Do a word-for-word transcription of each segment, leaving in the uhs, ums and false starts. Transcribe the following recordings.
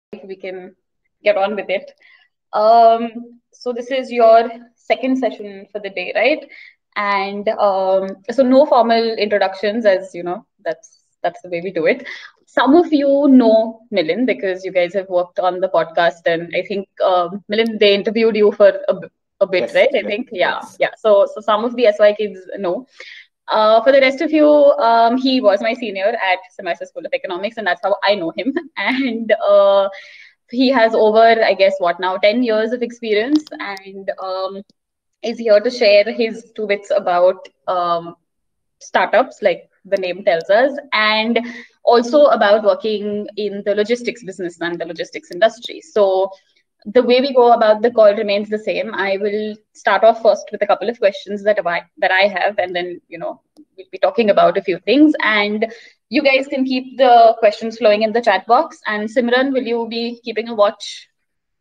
we can get on with it. Um, so this is your second session for the day, right? And um, so no formal introductions, as you know, that's that's the way we do it. Some of you know Milind because you guys have worked on the podcast, and I think um, Milind, they interviewed you for a, b- a bit, Yes, right? I yes, think, yeah, yes. yeah. So so some of the S Y kids know. Uh, for the rest of you, um, he was my senior at Semester School of Economics, and that's how I know him. And uh, he has over, I guess, what now, ten years of experience, and um, is here to share his two bits about um, startups, like the name tells us, and also about working in the logistics business and the logistics industry. So the way we go about the call remains the same. I will start off first with a couple of questions that I that I have, and then you know we'll be talking about a few things. And you guys can keep the questions flowing in the chat box. And Simran, will you be keeping a watch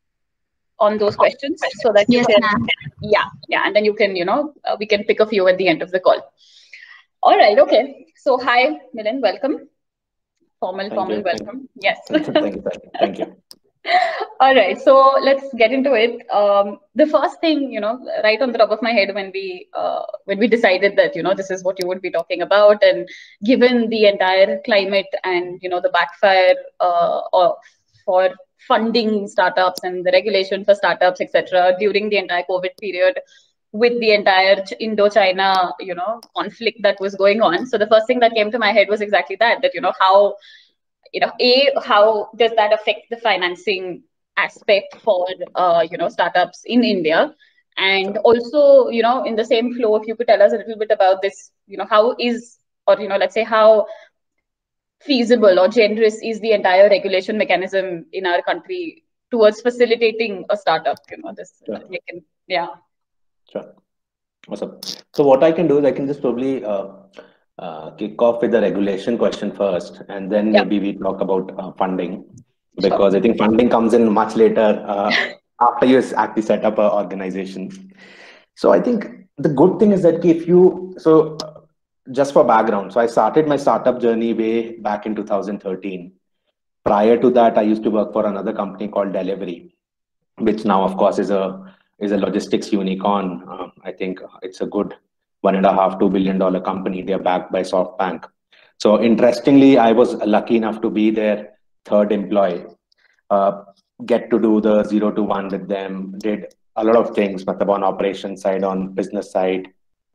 on those questions so that you Yes, can, ma'am. yeah, yeah, and then you can, you know, uh, we can pick a few at the end of the call. All right, okay. So hi, Milan, welcome. Formal, Thank formal you. Thank welcome. Yes. thank you. Thank you. Thank you. All right, so let's get into it. Um, the first thing, you know, right on the top of my head when we uh, when we decided that you know this is what you would be talking about, and given the entire climate and you know the backfire uh, of, for funding startups and the regulation for startups, et cetera, during the entire COVID period, with the entire Indo-China, you know, conflict that was going on. So the first thing that came to my head was exactly that, that, you know, how you know a how does that affect the financing aspect for uh, you know startups in India, and Sure. also you know in the same flow, if you could tell us a little bit about this, you know how is, or you know let's say how feasible or generous is the entire regulation mechanism in our country towards facilitating a startup, you know this Sure. we can, yeah. Sure. Awesome. So what I can do is I can just probably uh, uh, kick off with the regulation question first, and then Yeah, maybe we talk about uh, funding, sure. because I think funding comes in much later uh, after you actually set up an organization. So I think the good thing is that if you so uh, just for background, so I started my startup journey way back in two thousand thirteen. Prior to that, I used to work for another company called Delivery, which now, of course, is a is a logistics unicorn. Uh, I think it's a good one and a half, two billion dollar company. They are backed by SoftBank. So interestingly, I was lucky enough to be their third employee. Uh, get to do the zero to one with them. Did a lot of things, but on operation side, on business side.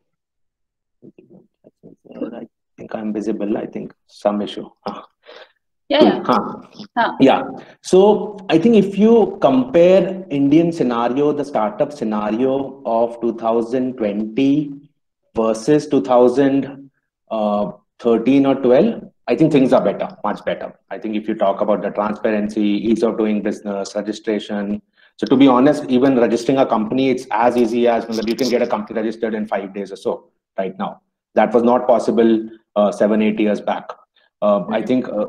I think I'm visible. I think some issue. Yeah, yeah. Huh. Huh. Yeah. So I think if you compare Indian scenario, the startup scenario of two thousand twenty versus two thousand thirteen or twelve, I think things are better, much better. I think if you talk about the transparency, ease of doing business, registration. So to be honest, even registering a company, it's as easy as you can get a company registered in five days or so right now. That was not possible uh, seven, eight years back. Uh, I Mm. think uh,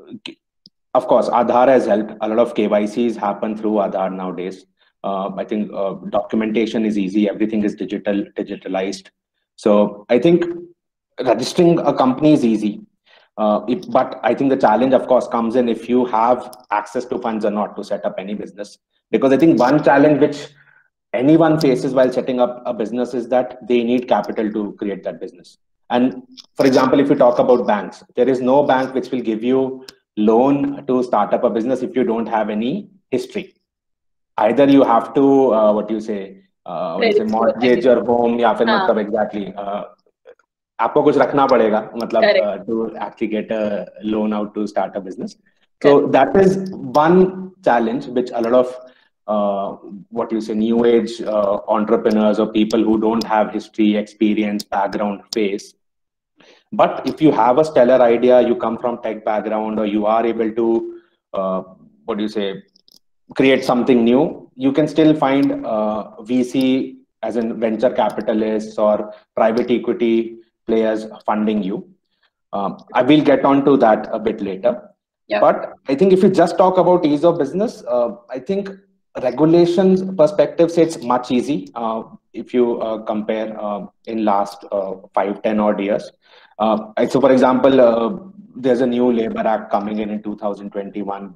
of course, Aadhaar has helped. A lot of K Y Cs happen through Aadhaar nowadays. Uh, I think uh, documentation is easy. Everything is digital, digitalized. So I think registering a company is easy. Uh, if, but I think the challenge, of course, comes in if you have access to funds or not to set up any business. Because I think one challenge which anyone faces while setting up a business is that they need capital to create that business. And for example, if you talk about banks, there is no bank which will give you loan to start up a business if you don't have any history. Either you have to uh, what do you say uh, what do you say Credit score, I mortgage guess. your home, या फिर Huh. मतलब exactly uh, आपको कुछ रखना पड़ेगा मतलब Correct. uh, to actually get a loan out to start a business. Correct. So that is one challenge which a lot of uh, what you say new age uh, entrepreneurs or people who don't have history, experience, background face. But if you have a stellar idea, you come from tech background, or you are able to uh, what do you say create something new, you can still find uh, V C as in venture capitalists or private equity players funding you. Um, I will get on to that a bit later. Yeah. But I think if you just talk about ease of business, uh, I think regulations perspective say it's much easy uh, if you uh, compare uh, in last uh, five, ten odd years. Uh, so for example, uh, there's a new Labor Act coming in in two thousand twenty-one.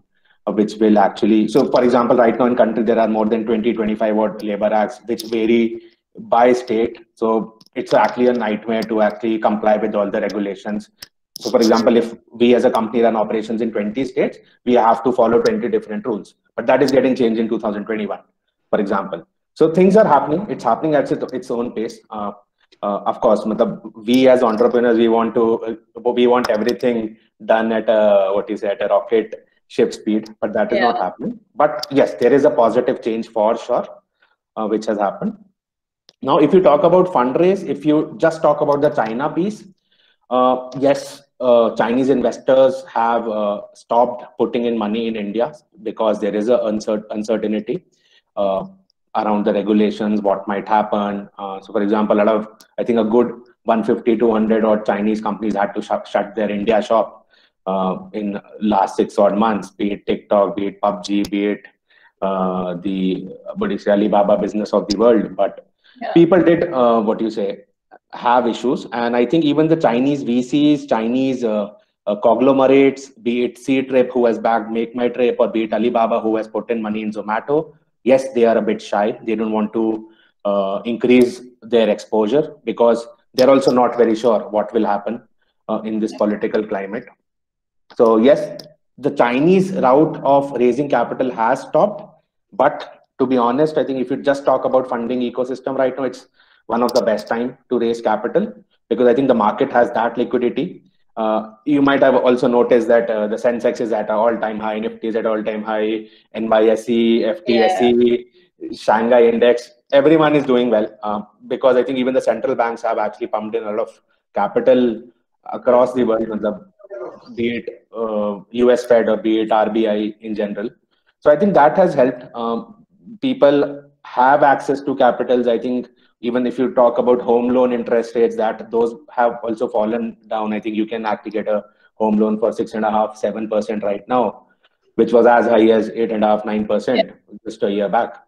uh, which will actually, so for example, right now in country, there are more than twenty, twenty-five odd labor acts, which vary by state. So it's actually a nightmare to actually comply with all the regulations. So for example, if we as a company run operations in twenty states, we have to follow twenty different rules. But that is getting changed in two thousand twenty-one, for example. So things are happening. It's happening at its own pace. Uh, uh, of course, we as entrepreneurs, we want to, uh, we want everything done at a, what is it, at a rocket ship speed, but that is Yeah. not happening. But yes, there is a positive change for sure, uh, which has happened. Now, if you talk about fundraise, if you just talk about the China piece, uh, yes, uh, Chinese investors have uh, stopped putting in money in India because there is a uncert uncertainty uh, around the regulations, what might happen. Uh, so, for example, a lot of, I think a good one fifty, two hundred odd Chinese companies had to sh shut their India shop uh, in last six odd months, be it TikTok, be it P U B G, be it uh, the what is Alibaba business of the world. But yeah. people did, uh, what you say, have issues. And I think even the Chinese V Cs, Chinese uh, uh, conglomerates, be it C-Trip who has backed Make My Trip, or be it Alibaba who has put in money in Zomato, yes, they are a bit shy. They don't want to uh, increase their exposure because they're also not very sure what will happen uh, in this political climate. So yes, the Chinese route of raising capital has stopped. But to be honest, I think if you just talk about funding ecosystem right now, it's one of the best time to raise capital because I think the market has that liquidity. Uh, you might have also noticed that uh, the Sensex is at an all-time high, Nifty is at all-time high, N Y S E, F T S E, yeah. Shanghai Index, everyone is doing well uh, because I think even the central banks have actually pumped in a lot of capital across the world, be it uh, U S Fed or be it R B I in general. So I think that has helped. Um, people have access to capitals. I think even if you talk about home loan interest rates, that those have also fallen down. I think you can actually get a home loan for six and a half, seven percent right now, which was as high as eight and a half, nine percent just a year back.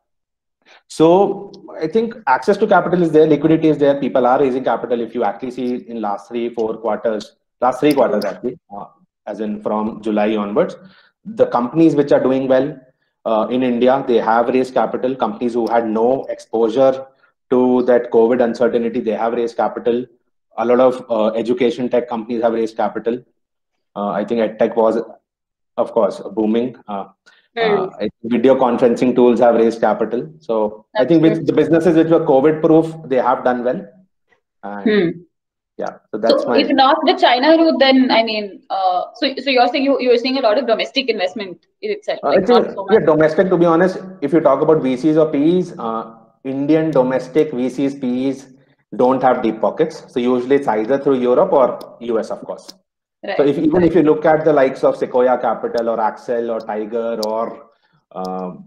So I think access to capital is there, liquidity is there. People are raising capital. If you actually see in last three, four quarters, last three quarters actually, uh, as in from July onwards, the companies which are doing well uh, in India, they have raised capital. Companies who had no exposure to that COVID uncertainty, they have raised capital. A lot of uh, education tech companies have raised capital. Uh, I think EdTech was, of course, booming. Uh, uh, video conferencing tools have raised capital. So That's I think with the businesses which were COVID proof, they have done well. And hmm. Yeah, so that's so my. If not the China route, then I mean, uh, so so you're saying you you're seeing a lot of domestic investment in itself. Like uh, not so yeah, domestic. To be honest, if you talk about V Cs or P Es, uh, Indian domestic V Cs, P Es don't have deep pockets. So usually it's either through Europe or U S, of course. Right. So if even if you look at the likes of Sequoia Capital or Accel or Tiger or um,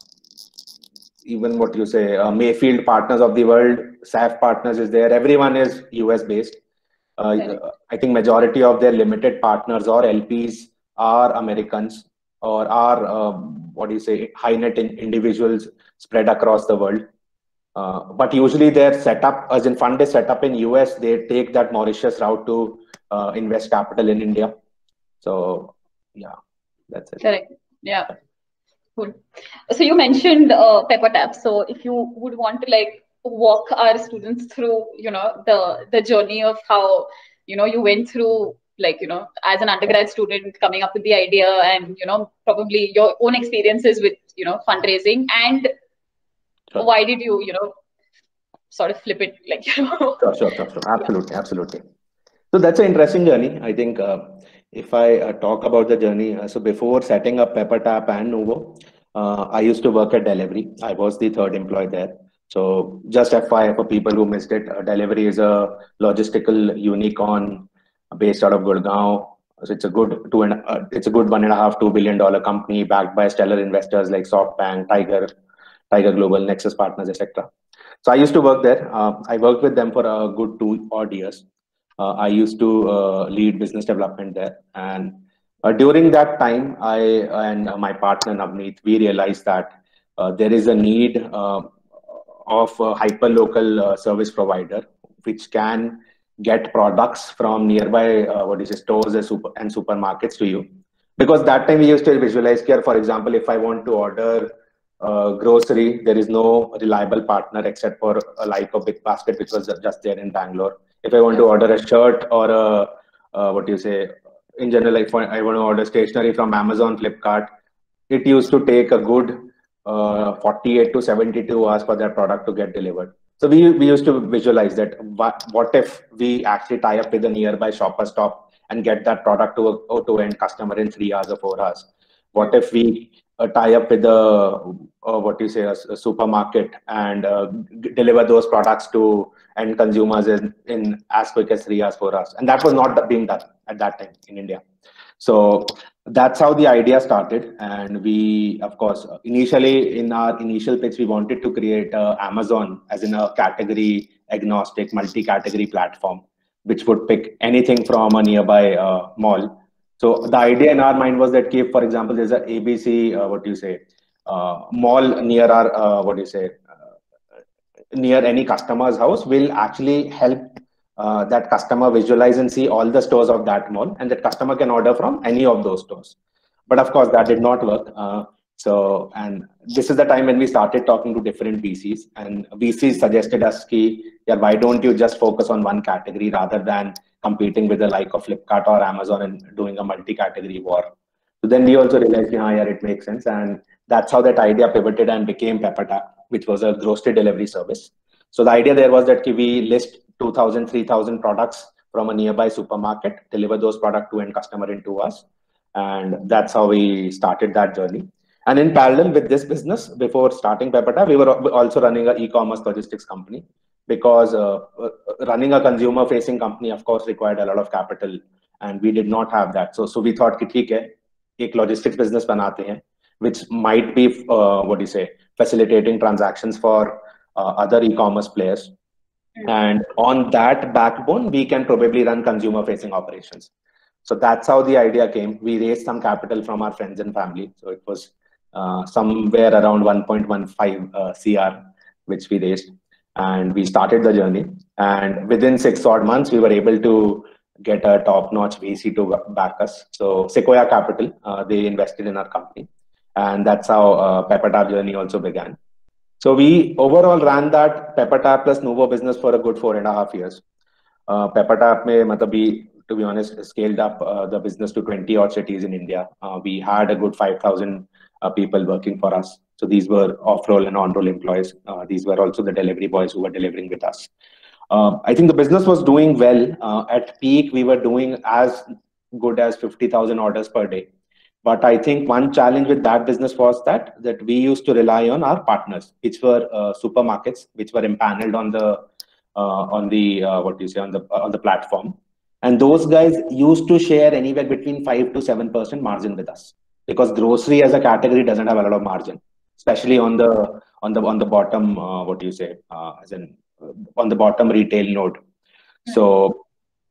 even what you say, uh, Mayfield Partners of the world, S A F Partners is there. Everyone is U S based. Uh, right. I think majority of their limited partners or L Ps are Americans or are uh, what do you say, high net in individuals spread across the world. Uh, but usually their setup, as in fund is set up in U S, they take that Mauritius route to uh, invest capital in India. So yeah, that's it. Correct. Yeah. Cool. So you mentioned uh, PepperTap. So if you would want to like walk our students through, you know, the the journey of how, you know, you went through, like, you know, as an undergrad student coming up with the idea and, you know, probably your own experiences with, you know, fundraising and sure. why did you, you know, sort of flip it, like, you know. Sure, sure, sure, sure. Absolutely, absolutely. So that's an interesting journey. I think uh, if I uh, talk about the journey, uh, so before setting up PepperTap and Nuvo, uh, I used to work at Delhivery. I was the third employee there. So just F Y I for people who missed it, uh, Delhivery is a logistical unicorn based out of Gurgaon. So it's a good two and uh, it's a good one and a half two billion dollar company backed by stellar investors like SoftBank, Tiger, Tiger Global, Nexus Partners, et cetera. So I used to work there. Uh, I worked with them for a good two odd years. Uh, I used to uh, lead business development there, and uh, during that time, I and uh, my partner Navneet, we realized that uh, there is a need uh, of a hyper-local uh, service provider which can get products from nearby uh, what is it, stores and, super, and supermarkets to you Because that time we used to visualize here, for example, if I want to order uh, grocery, there is no reliable partner except for a like a Big Basket, which was just there in Bangalore. If I want to order a shirt or a, uh, what do you say, in general, like I want to order stationery from Amazon, Flipkart, it used to take a good uh, forty-eight to seventy-two hours for that product to get delivered. So we, we used to visualize that what, what if we actually tie up with a nearby shopper stop and get that product to a to end customer in three hours or four hours? What if we uh, tie up with a uh, what do you say a, a supermarket and uh, deliver those products to end consumers in, in as quick as three hours, four hours? And that was not being done at that time in India. So that's how the idea started. And we, of course, initially in our initial pitch, we wanted to create uh, Amazon as in a category agnostic, multi-category platform, which would pick anything from a nearby uh, mall. So the idea in our mind was that, if, for example, there's a A B C, uh, what do you say, uh, mall near our, uh, what do you say, uh, near any customer's house, will actually help uh, that customer visualize and see all the stores of that mall, and that customer can order from any of those stores. But of course, that did not work. Uh, so, and this is the time when we started talking to different V Cs, and V Cs suggested us, ki, yeah, why don't you just focus on one category rather than competing with the like of Flipkart or Amazon and doing a multi-category war? So then we also realized, yeah, yeah, it makes sense. And that's how that idea pivoted and became Peppertap, which was a grocery delivery service. So the idea there was that we list two thousand, three thousand products from a nearby supermarket, deliver those products to end customer in two hours. And that's how we started that journey. And in parallel with this business, before starting Peppertap, we were also running an e-commerce logistics company, because uh, running a consumer-facing company, of course, required a lot of capital, and we did not have that. So, so we thought, ki, theek hai, ek logistics business banate hain, which might be, uh, what do you say, facilitating transactions for uh, other e-commerce players. And on that backbone, we can probably run consumer-facing operations. So that's how the idea came. We raised some capital from our friends and family. So it was uh, somewhere around one point one five uh, C R, which we raised. And we started the journey. And within six odd months, we were able to get a top-notch V C to back us. So Sequoia Capital, uh, they invested in our company. And that's how uh, Peppertap journey also began. So we overall ran that Peppertap plus Nuvo business for a good four and a half years. Uh, Peppertap mein, matlab we, to be honest, scaled up uh, the business to twenty odd cities in India. Uh, we had a good five thousand uh, people working for us. So these were off-roll and on-roll employees. Uh, these were also the delivery boys who were delivering with us. Uh, I think the business was doing well. Uh, at peak, we were doing as good as fifty thousand orders per day. But I think one challenge with that business was that that we used to rely on our partners, which were uh, supermarkets, which were impaneled on the uh, on the uh, what do you say on the on the platform, and those guys used to share anywhere between five to seven percent margin with us, because grocery as a category doesn't have a lot of margin, especially on the on the on the bottom uh, what do you say uh, as in uh, on the bottom retail node. So.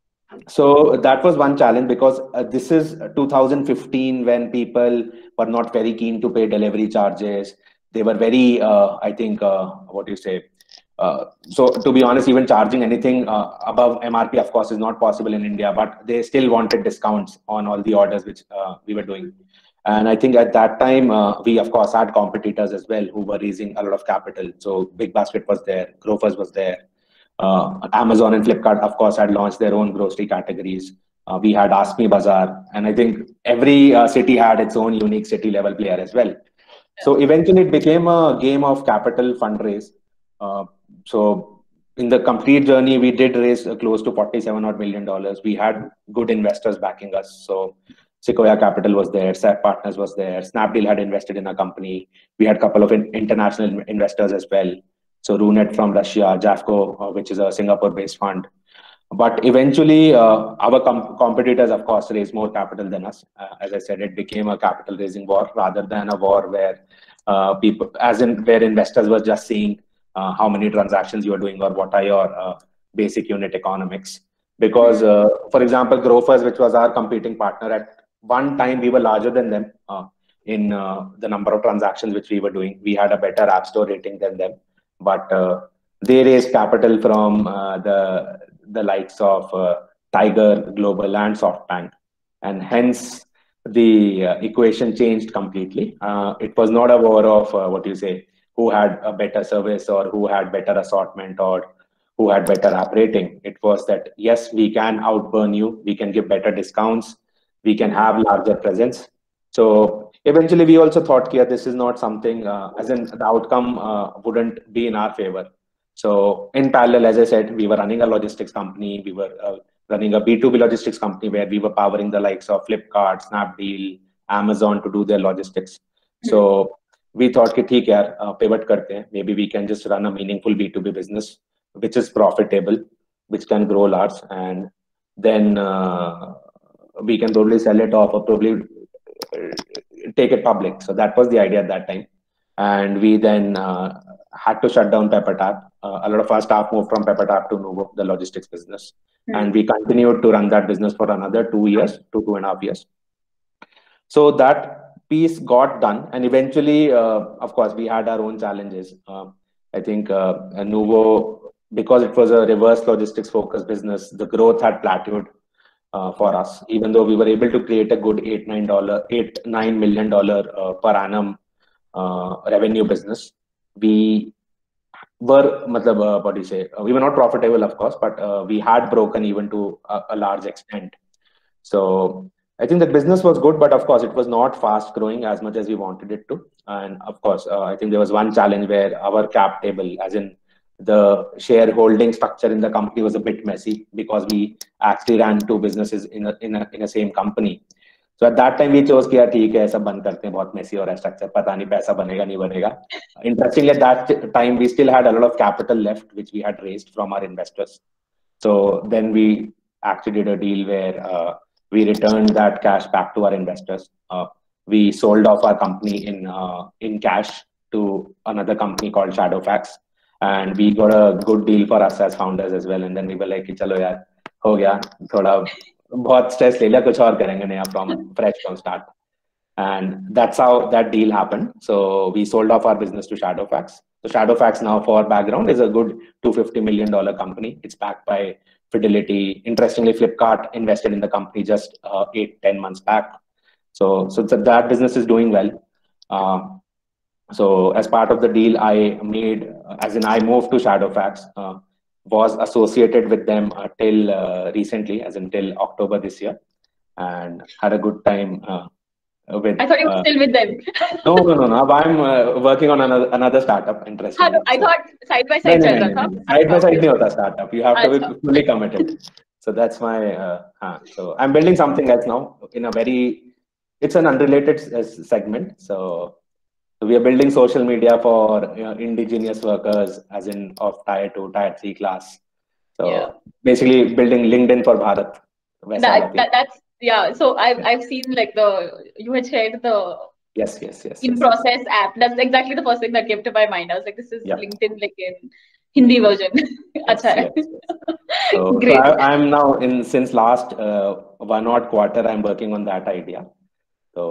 So that was one challenge, because uh, this is two thousand fifteen, when people were not very keen to pay delivery charges. They were very, uh, I think, uh, what do you say? Uh, so to be honest, even charging anything uh, above M R P, of course, is not possible in India, but they still wanted discounts on all the orders which uh, we were doing. And I think at that time, uh, we, of course, had competitors as well who were raising a lot of capital. So Big Basket was there, Grofers was there. Uh, Amazon and Flipkart, of course, had launched their own grocery categories. Uh, we had Ask Me Bazaar, and I think every uh, city had its own unique city level player as well. So eventually it became a game of capital fundraise. Uh, so in the complete journey, we did raise uh, close to forty-seven odd million dollars. We had good investors backing us. So Sequoia Capital was there, S A P Partners was there, Snapdeal had invested in a company. We had a couple of in international investors as well. So Runet from Russia, Jafco, uh, which is a Singapore-based fund. But eventually, uh, our com competitors, of course, raised more capital than us. Uh, as I said, it became a capital raising war rather than a war where uh, people, as in where investors were just seeing uh, how many transactions you are doing or what are your uh, basic unit economics. Because, uh, for example, Grofers, which was our competing partner, at one time we were larger than them uh, in uh, the number of transactions which we were doing. We had a better app store rating than them. But uh, they raised capital from uh, the the likes of uh, Tiger Global and SoftBank, and hence the uh, equation changed completely. Uh, it was not a war of uh, what you say, who had a better service or who had better assortment or who had better app rating. It was that yes, we can outburn you, we can give better discounts, we can have larger presence. So eventually, we also thought, yeah, this is not something, uh, as in the outcome uh, wouldn't be in our favor. So in parallel, as I said, we were running a logistics company. We were uh, running a B two B logistics company where we were powering the likes of Flipkart, Snapdeal, Amazon to do their logistics. So we thought, कि ठीक है यार, uh, pivot करते हैं. Maybe we can just run a meaningful B two B business, which is profitable, which can grow large, and then uh, we can probably sell it off or probably uh, take it public. So that was the idea at that time. And we then uh, had to shut down PepperTap. Uh, a lot of our staff moved from PepperTap to Nuvo, the logistics business. Mm-hmm. And we continued to run that business for another two years, two, two and a half years. So that piece got done. And eventually, uh, of course, we had our own challenges. Uh, I think uh, Nuvo, because it was a reverse logistics focused business, the growth had plateaued uh, for us, even though we were able to create a good eight, nine dollar, eight, nine million dollar uh, per annum uh, revenue business. We were, matlab, uh, what do you say, uh, we were not profitable, of course, but uh, we had broken even to a, a large extent. So I think the business was good, but of course it was not fast growing as much as we wanted it to. And of course, uh, I think there was one challenge where our cap table, as in the shareholding structure in the company, was a bit messy because we actually ran two businesses in a, in a, in a same company. So at that time we chose कि यार ठीक है सब बंद करते हैं, बहुत messy हो रहा है structure, पता नहीं पैसा बनेगा नहीं बनेगा. Interestingly, at that time we still had a lot of capital left which we had raised from our investors. So then we actually did a deal where uh, we returned that cash back to our investors. Uh, we sold off our company in uh, in cash to another company called Shadowfax, and we got a good deal for us as founders as well. And then we were like, चलो यार हो गया, थोड़ा बहुत stress ले लिया, कुछ और करेंगे नया from fresh from start. And that's how that deal happened. So we sold off our business to Shadowfax. So Shadowfax now, for background, is a good two hundred fifty million dollars company. It's backed by Fidelity. Interestingly, Flipkart invested in the company just uh, eight, ten months back. So, so that business is doing well. Uh, so as part of the deal I made, as in I moved to Shadowfax, uh, was associated with them uh, till uh, recently, as until October this year, and had a good time. Uh, With, I thought you were uh, still with them. no, no, no, no. I'm uh, working on another another startup. Interesting. I so. thought side by side. No, no, no, no. Side by side, nahi hota startup. You have to be fully committed. So that's my. Uh, huh. So I'm building something else now in a very. It's an unrelated segment. So we are building social media for you know, indigenous workers, as in of tier two, tier three class. So yeah. Basically building LinkedIn for Bharat. That, that, that's. Yeah, so I've I've seen like the you had shared the yes yes yes in yes, process yes. app. That's exactly the first thing that came to my mind. I was like, this is yeah. LinkedIn like in Hindi version. Yes, yes, yes. So, so I, I'm now in since last uh, one odd quarter. I'm working on that idea. So,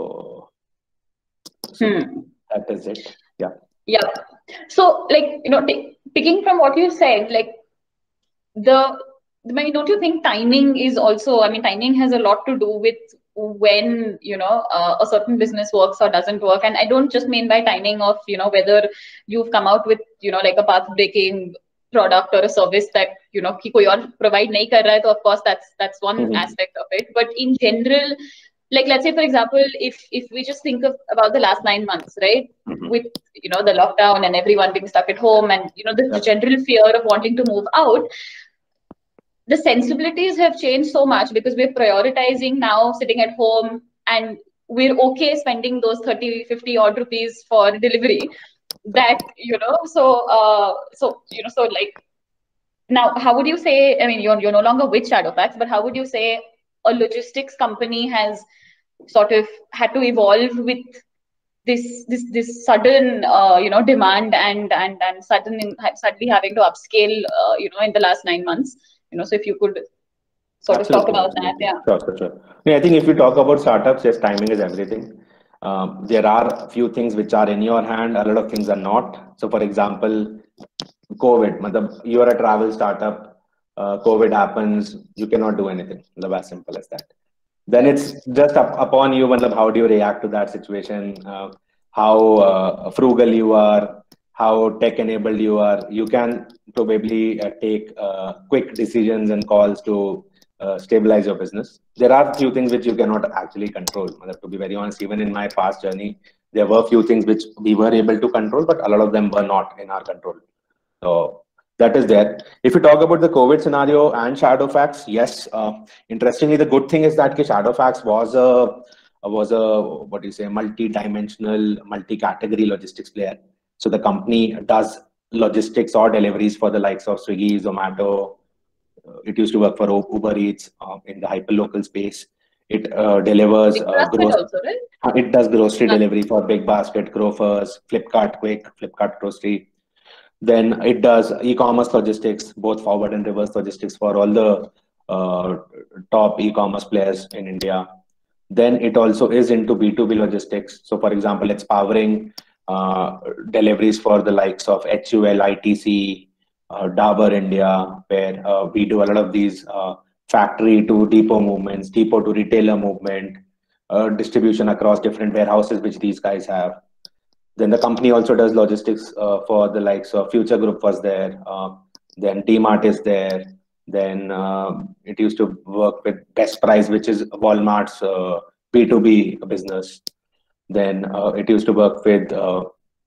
so hmm. that is it. Yeah. Yeah. So like you know, picking from what you said, like the. I mean, don't you think timing is also, I mean, timing has a lot to do with when, you know, uh, a certain business works or doesn't work. And I don't just mean by timing of, you know, whether you've come out with, you know, like a path-breaking product or a service that, you know, ki koi aur provide nahi kar raha hai, so of course, that's that's one mm-hmm. aspect of it. But in general, like, let's say, for example, if if we just think of about the last nine months, right, mm-hmm. with, you know, the lockdown and everyone being stuck at home and, you know, the yeah. general fear of wanting to move out, the sensibilities have changed so much because we're prioritizing now sitting at home and we're okay spending those thirty, fifty odd rupees for delivery that, you know, so, uh, so, you know, so like, now, how would you say, I mean, you're, you're no longer with Shadowfax, but how would you say a logistics company has sort of had to evolve with this, this, this sudden, uh, you know, demand and, and, and sudden, suddenly having to upscale, uh, you know, in the last nine months? You know, so if you could sort absolutely, of talk about absolutely. that, yeah. Sure, sure, sure. Yeah, I think if you talk about startups, yes, timing is everything. Um, there are a few things which are in your hand, a lot of things are not. So, for example, COVID, you are a travel startup, uh, COVID happens, you cannot do anything. As simple as that. then it's just up, upon you, matlab, how do you react to that situation, uh, how uh, frugal you are, how tech enabled you are. You can probably uh, take uh, quick decisions and calls to uh, stabilize your business. There are few things which you cannot actually control. Matlab, to be very honest, even in my past journey, there were few things which we were able to control, but a lot of them were not in our control. So that is there. If you talk about the COVID scenario and Shadowfax, yes. Uh, interestingly, the good thing is that Shadowfax was a was a what do you say multi-dimensional, multi-category logistics player. So the company does logistics or deliveries for the likes of Swiggy, Zomato. Uh, it used to work for Uber Eats uh, in the hyperlocal space. It uh, delivers Big uh, Basket grocery. also, right? It does grocery delivery for Big Basket, Grofers, Flipkart Quick, Flipkart Grocery. Then it does e-commerce logistics, both forward and reverse logistics for all the uh, top e-commerce players in India. Then it also is into B two B logistics. So for example, it's powering uh, deliveries for the likes of H U L, I T C, uh, Dabur India, where uh, we do a lot of these uh, factory to depot movements, depot to retailer movement, uh, distribution across different warehouses, which these guys have. Then the company also does logistics uh, for the likes of Future Group was there. Uh, then DMart is there. Then uh, it used to work with Best Price, which is Walmart's uh, B two B business. Then uh, it used to work with uh,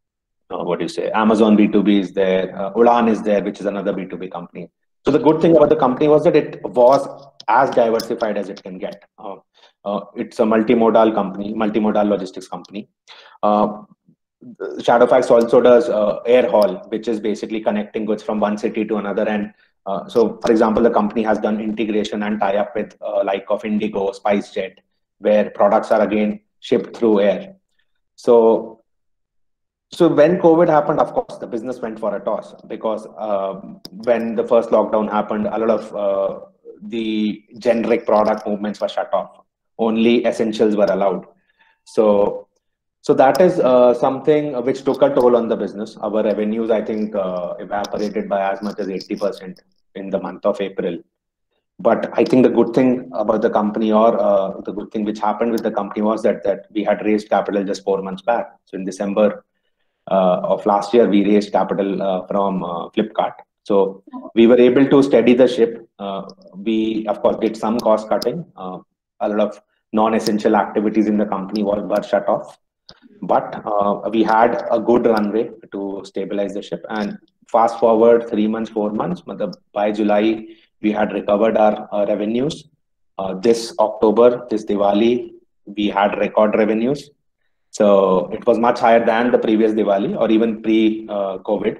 uh, what do you say? Amazon B two B is there. Uh, Udan is there, which is another B two B company. So the good thing about the company was that it was as diversified as it can get. Uh, uh, it's a multimodal company, multimodal logistics company. Uh, Shadowfax also does uh, air haul, which is basically connecting goods from one city to another. And uh, so, for example, the company has done integration and tie up with uh, like of Indigo, SpiceJet, where products are again shipped through air. So, so when COVID happened, of course, the business went for a toss because uh, when the first lockdown happened, a lot of uh, the generic product movements were shut off. Only essentials were allowed. So so that is uh, something which took a toll on the business. Our revenues, I think, uh, evaporated by as much as eighty percent in the month of April. But I think the good thing about the company, or uh, the good thing which happened with the company, was that that we had raised capital just four months back. So in December uh, of last year, we raised capital uh, from uh, Flipkart. So we were able to steady the ship. Uh, we, of course, did some cost cutting. Uh, a lot of non-essential activities in the company were, were shut off. But uh, we had a good runway to stabilize the ship. And fast forward three months, four months, by July, we had recovered our uh, revenues. Uh, this October, this Diwali, we had record revenues. So it was much higher than the previous Diwali or even pre-COVID. Uh,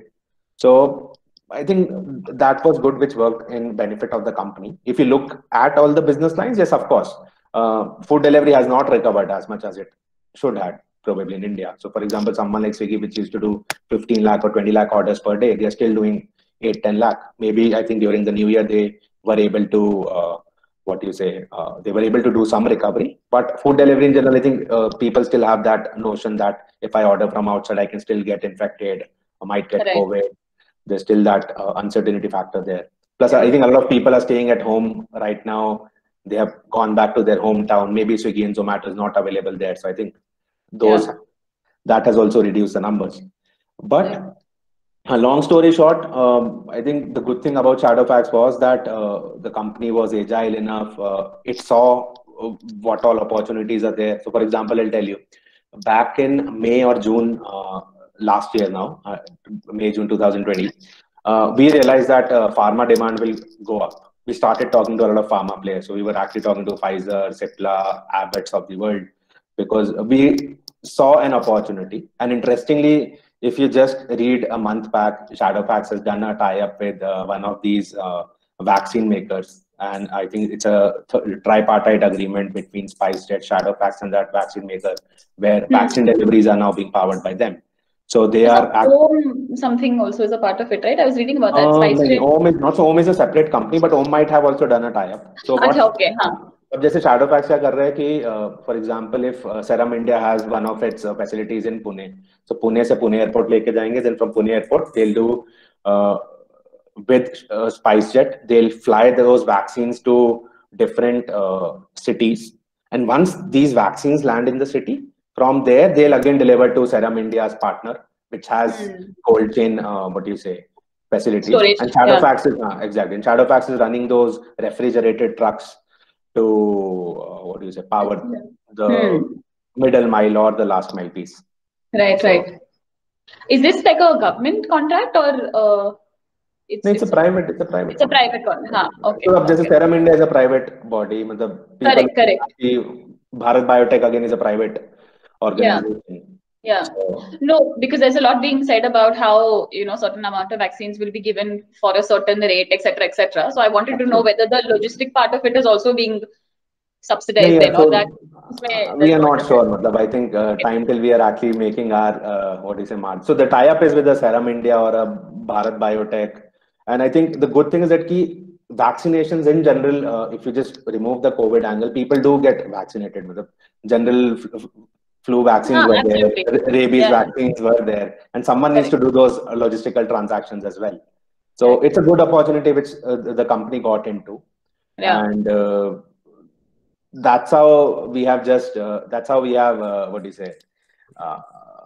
so I think that was good, which worked in benefit of the company. If you look at all the business lines, yes, of course, uh, food delivery has not recovered as much as it should have probably in India. So for example, someone like Swiggy, which used to do fifteen lakh or twenty lakh orders per day, they're still doing eight, ten lakh. Maybe I think during the new year, they were able to, uh, what do you say, uh, they were able to do some recovery. But food delivery in general, I think uh, people still have that notion that if I order from outside, I can still get infected or might get right. COVID. There's still that uh, uncertainty factor there. Plus, I think a lot of people are staying at home right now. They have gone back to their hometown. Maybe Swiggy and Zomato is not available there. So I think those yeah. that has also reduced the numbers. But yeah. a long story short, um, I think the good thing about Shadowfax was that uh, the company was agile enough. Uh, it saw what all opportunities are there. So for example, I'll tell you, back in May or June uh, last year now, uh, May, June two thousand twenty, uh, we realized that uh, pharma demand will go up. We started talking to a lot of pharma players. So we were actually talking to Pfizer, Cipla, Abbott's of the world, because we saw an opportunity. And interestingly, if you just read a month back, Shadowfax has done a tie-up with uh, one of these uh, vaccine makers. And I think it's a tripartite agreement between SpiceJet, Shadowfax, and that vaccine maker, where mm-hmm. vaccine deliveries are now being powered by them. So they so are... Om something also is a part of it, right? I was reading about that. Uh, SpiceJet. Om is not, so Om is a separate company, but Om might have also done a tie-up. So what, okay, huh. अब जैसे Shadowfax क्या कर रहे हैं कि for example if Serum India has one of its uh, facilities in Pune, so Pune से Pune airport लेके जाएंगे, then from Pune airport they'll do uh, with uh, SpiceJet, they'll fly those vaccines to different uh, cities And once these vaccines land in the city, from there they'll again deliver to Serum India's partner, which has Mm. cold chain, uh, what do you say, facilities. Storage. And Yeah. Shadowfax is uh, exactly. And Shadowfax is running those refrigerated trucks to uh, what do you say, power the Hmm. middle mile or the last mile piece. Right, So, right. Is this like a government contract or uh, it's no, it's a it's private. It's a private. it's a private contract? Huh. Okay. So, जैसे Okay. Serum India is a private body, मतलब people Correct, correct. कि Bharat Biotech again is a private Yeah. organization. Yeah. So, No, because there's a lot being said about how, you know, certain amount of vaccines will be given for a certain rate, et cetera, et cetera. So I wanted to know whether the logistic part of it is also being subsidized yeah, then, or so that uh, we there's are no not sure. difference. Matlab, I think uh, time till we are actually making our uh, what is a mark. So the tie-up is with the Serum India or a Bharat Biotech, and I think the good thing is that key vaccinations in general. Uh, if you just remove the COVID angle, people do get vaccinated. Matlab, general f- f- flu vaccines Ah, were there, absolutely. r- rabies Yeah. vaccines were there, and someone needs Correct. to do those uh, logistical transactions as well. So Correct. it's a good opportunity which uh, the company got into, Yeah. and. Uh, that's how we have just uh, that's how we have uh, what do you say uh,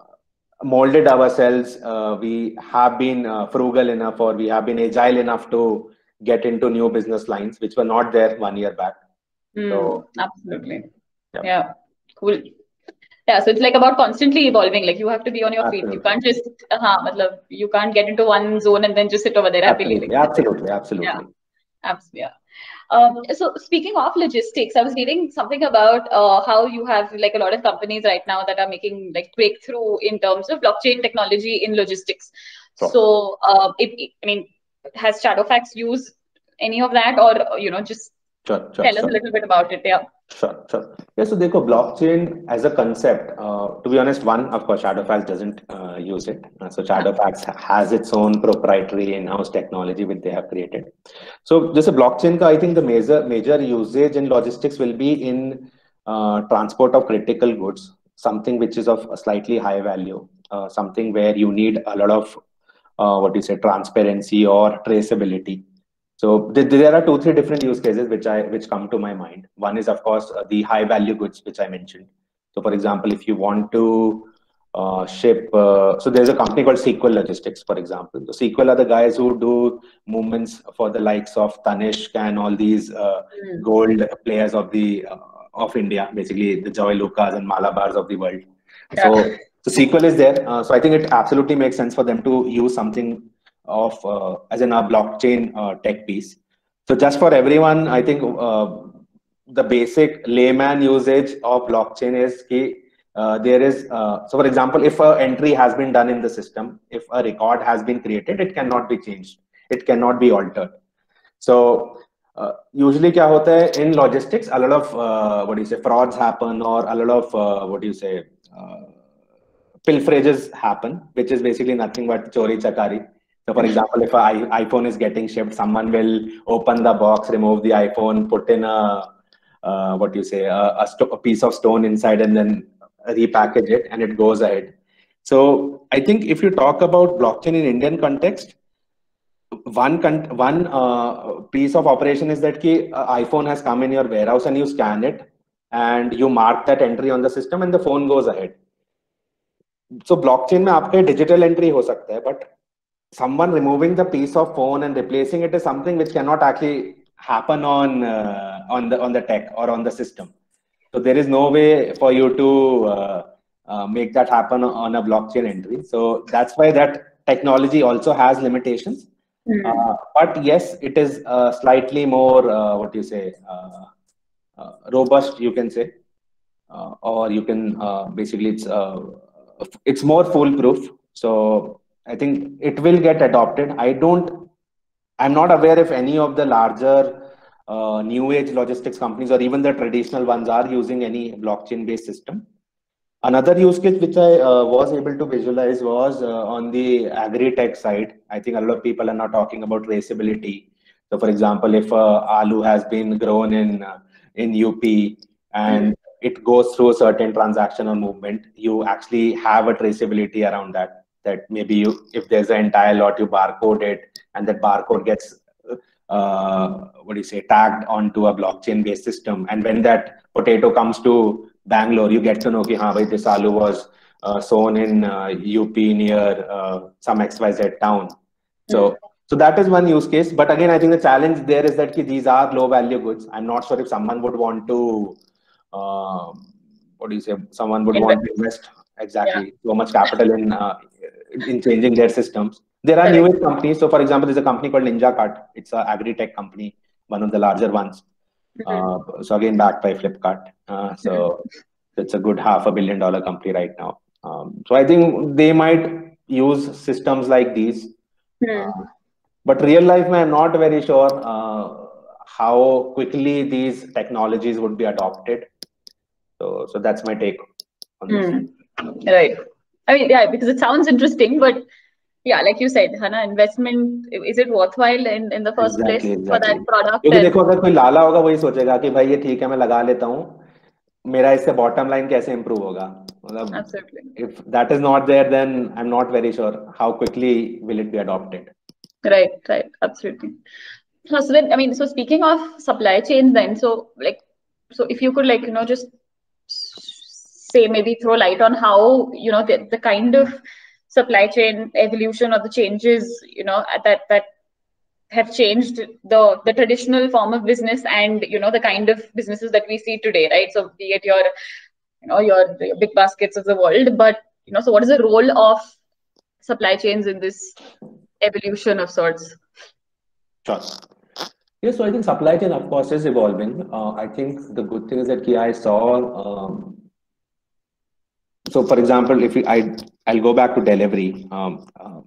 molded ourselves. Uh, we have been uh, frugal enough, or we have been agile enough to get into new business lines which were not there one year back. Mm, So absolutely. yeah, Yeah. Cool. Yeah, so it's like about constantly evolving. Like you have to be on your feet. You absolutely, can't just, uh, matlab, you can't get into one zone and then just sit over there happily. Like, absolutely, absolutely, yeah, absolutely. absolutely. Yeah. Um, so speaking of logistics, I was reading something about uh, how you have like a lot of companies right now that are making like breakthrough in terms of blockchain technology in logistics. So So, uh, it, it- I mean, has Shadowfax used any of that, or you know, just sure, sure, tell us sure. a little bit about it? Yeah. Sure, sure. Yeah, so देखो blockchain as a concept, uh, to be honest, one, of course, Shadowfax doesn't uh, use it. Uh, so Shadowfax has its own proprietary in-house technology which they have created. So just a blockchain, ka, I think the major major usage in logistics will be in uh, transport of critical goods, something which is of a slightly high value, uh, something where you need a lot of uh, what you say transparency or traceability. So th- there are two, three different use cases which I which come to my mind. One is of course uh, the high value goods which I mentioned. So for example, if you want to uh, ship, uh, so there's a company called Sequel Logistics, for example. So Sequel are the guys who do movements for the likes of Tanishq and all these uh, Mm. gold players of the uh, of India, basically the Joy Lucas and Malabars of the world. Yeah. So so Sequel is there. Uh, so I think it absolutely makes sense for them to use something of uh, as in a blockchain uh, tech piece. So just for everyone, I think uh, the basic layman usage of blockchain is ki, uh, there is uh, so for example, if an entry has been done in the system, if a record has been created, it cannot be changed, it cannot be altered. So uh, usually क्या होता है in logistics, a lot of uh, what do you say frauds happen, or a lot of uh, what do you say uh, pilferages happen, which is basically nothing but chori chakari. So, for example, if an iPhone is getting shipped, someone will open the box, remove the iPhone, put in a uh, what do you say a, a, sto- a piece of stone inside, and then repackage it, and it goes ahead. So, I think if you talk about blockchain in Indian context, one con- one uh, piece of operation is that ki, uh, iPhone has come in your warehouse and you scan it and you mark that entry on the system and the phone goes ahead. So blockchain में आपके digital entry हो सकता है, but someone removing the piece of phone and replacing it is something which cannot actually happen on uh, on the on the tech or on the system. So there is no way for you to uh, uh, make that happen on a blockchain entry. So that's why that technology also has limitations. Mm. Uh, but yes, it is uh, slightly more uh, what you say uh, uh, robust, you can say, uh, or you can uh, basically it's uh, it's more foolproof. So I think it will get adopted. I don't. I'm not aware if any of the larger uh, new age logistics companies or even the traditional ones are using any blockchain based system. Another use case which I uh, was able to visualize was uh, on the agri-tech side. I think a lot of people are now talking about traceability. So, for example, if uh, aloo has been grown in uh, in U P Mm. and it goes through a certain transaction or movement, you actually have a traceability around that. That maybe you, if there's an entire lot, you barcode it, and that barcode gets uh, what do you say tagged onto a blockchain-based system. And when that potato comes to Bangalore, you get to know ki, haan, bhai, this aloo was uh, sown in uh, U P near uh, some X Y Z town. So, mm. so that is one use case. But again, I think the challenge there is that ki, these are low value goods. I'm not sure if someone would want to, uh, what do you say, someone would invest. want to invest exactly yeah. so much capital in uh, in changing their systems. There are newer companies. So, for example, there's a company called NinjaCart. It's an agri-tech company, one of the larger ones. Mm-hmm. uh, so again, backed by Flipkart. Uh, so mm-hmm. it's a good half a billion dollar company right now. Um, so I think they might use systems like these. Mm-hmm. Uh, but real life, I'm not very sure uh, how quickly these technologies would be adopted. So, so that's my take on this. Mm. Right. I mean, yeah, because it sounds interesting, but yeah, like you said, Hana, investment, is it worthwhile in, in the first exactly, place exactly. for that product? क्योंकि देखो अगर कोई लाला होगा वही सोचेगा कि भाई ये ठीक है मैं लगा लेता हूँ मेरा इससे bottom line कैसे improve होगा मतलब Absolutely. If that is not there, then I'm not very sure how quickly will it be adopted. Right, right, absolutely. So then, I mean, so speaking of supply chains, then, so like, so if you could like you know just say maybe throw light on how you know the, the kind of supply chain evolution or the changes you know that that have changed the the traditional form of business and you know the kind of businesses that we see today, right? So be it your you know your, your big baskets of the world, but you know so what is the role of supply chains in this evolution of sorts? Sure. Yes, so I think supply chain, of course, is evolving. Uh, I think the good thing is that I saw. Um, so, for example, if we, I I'll go back to delivery. Um, uh,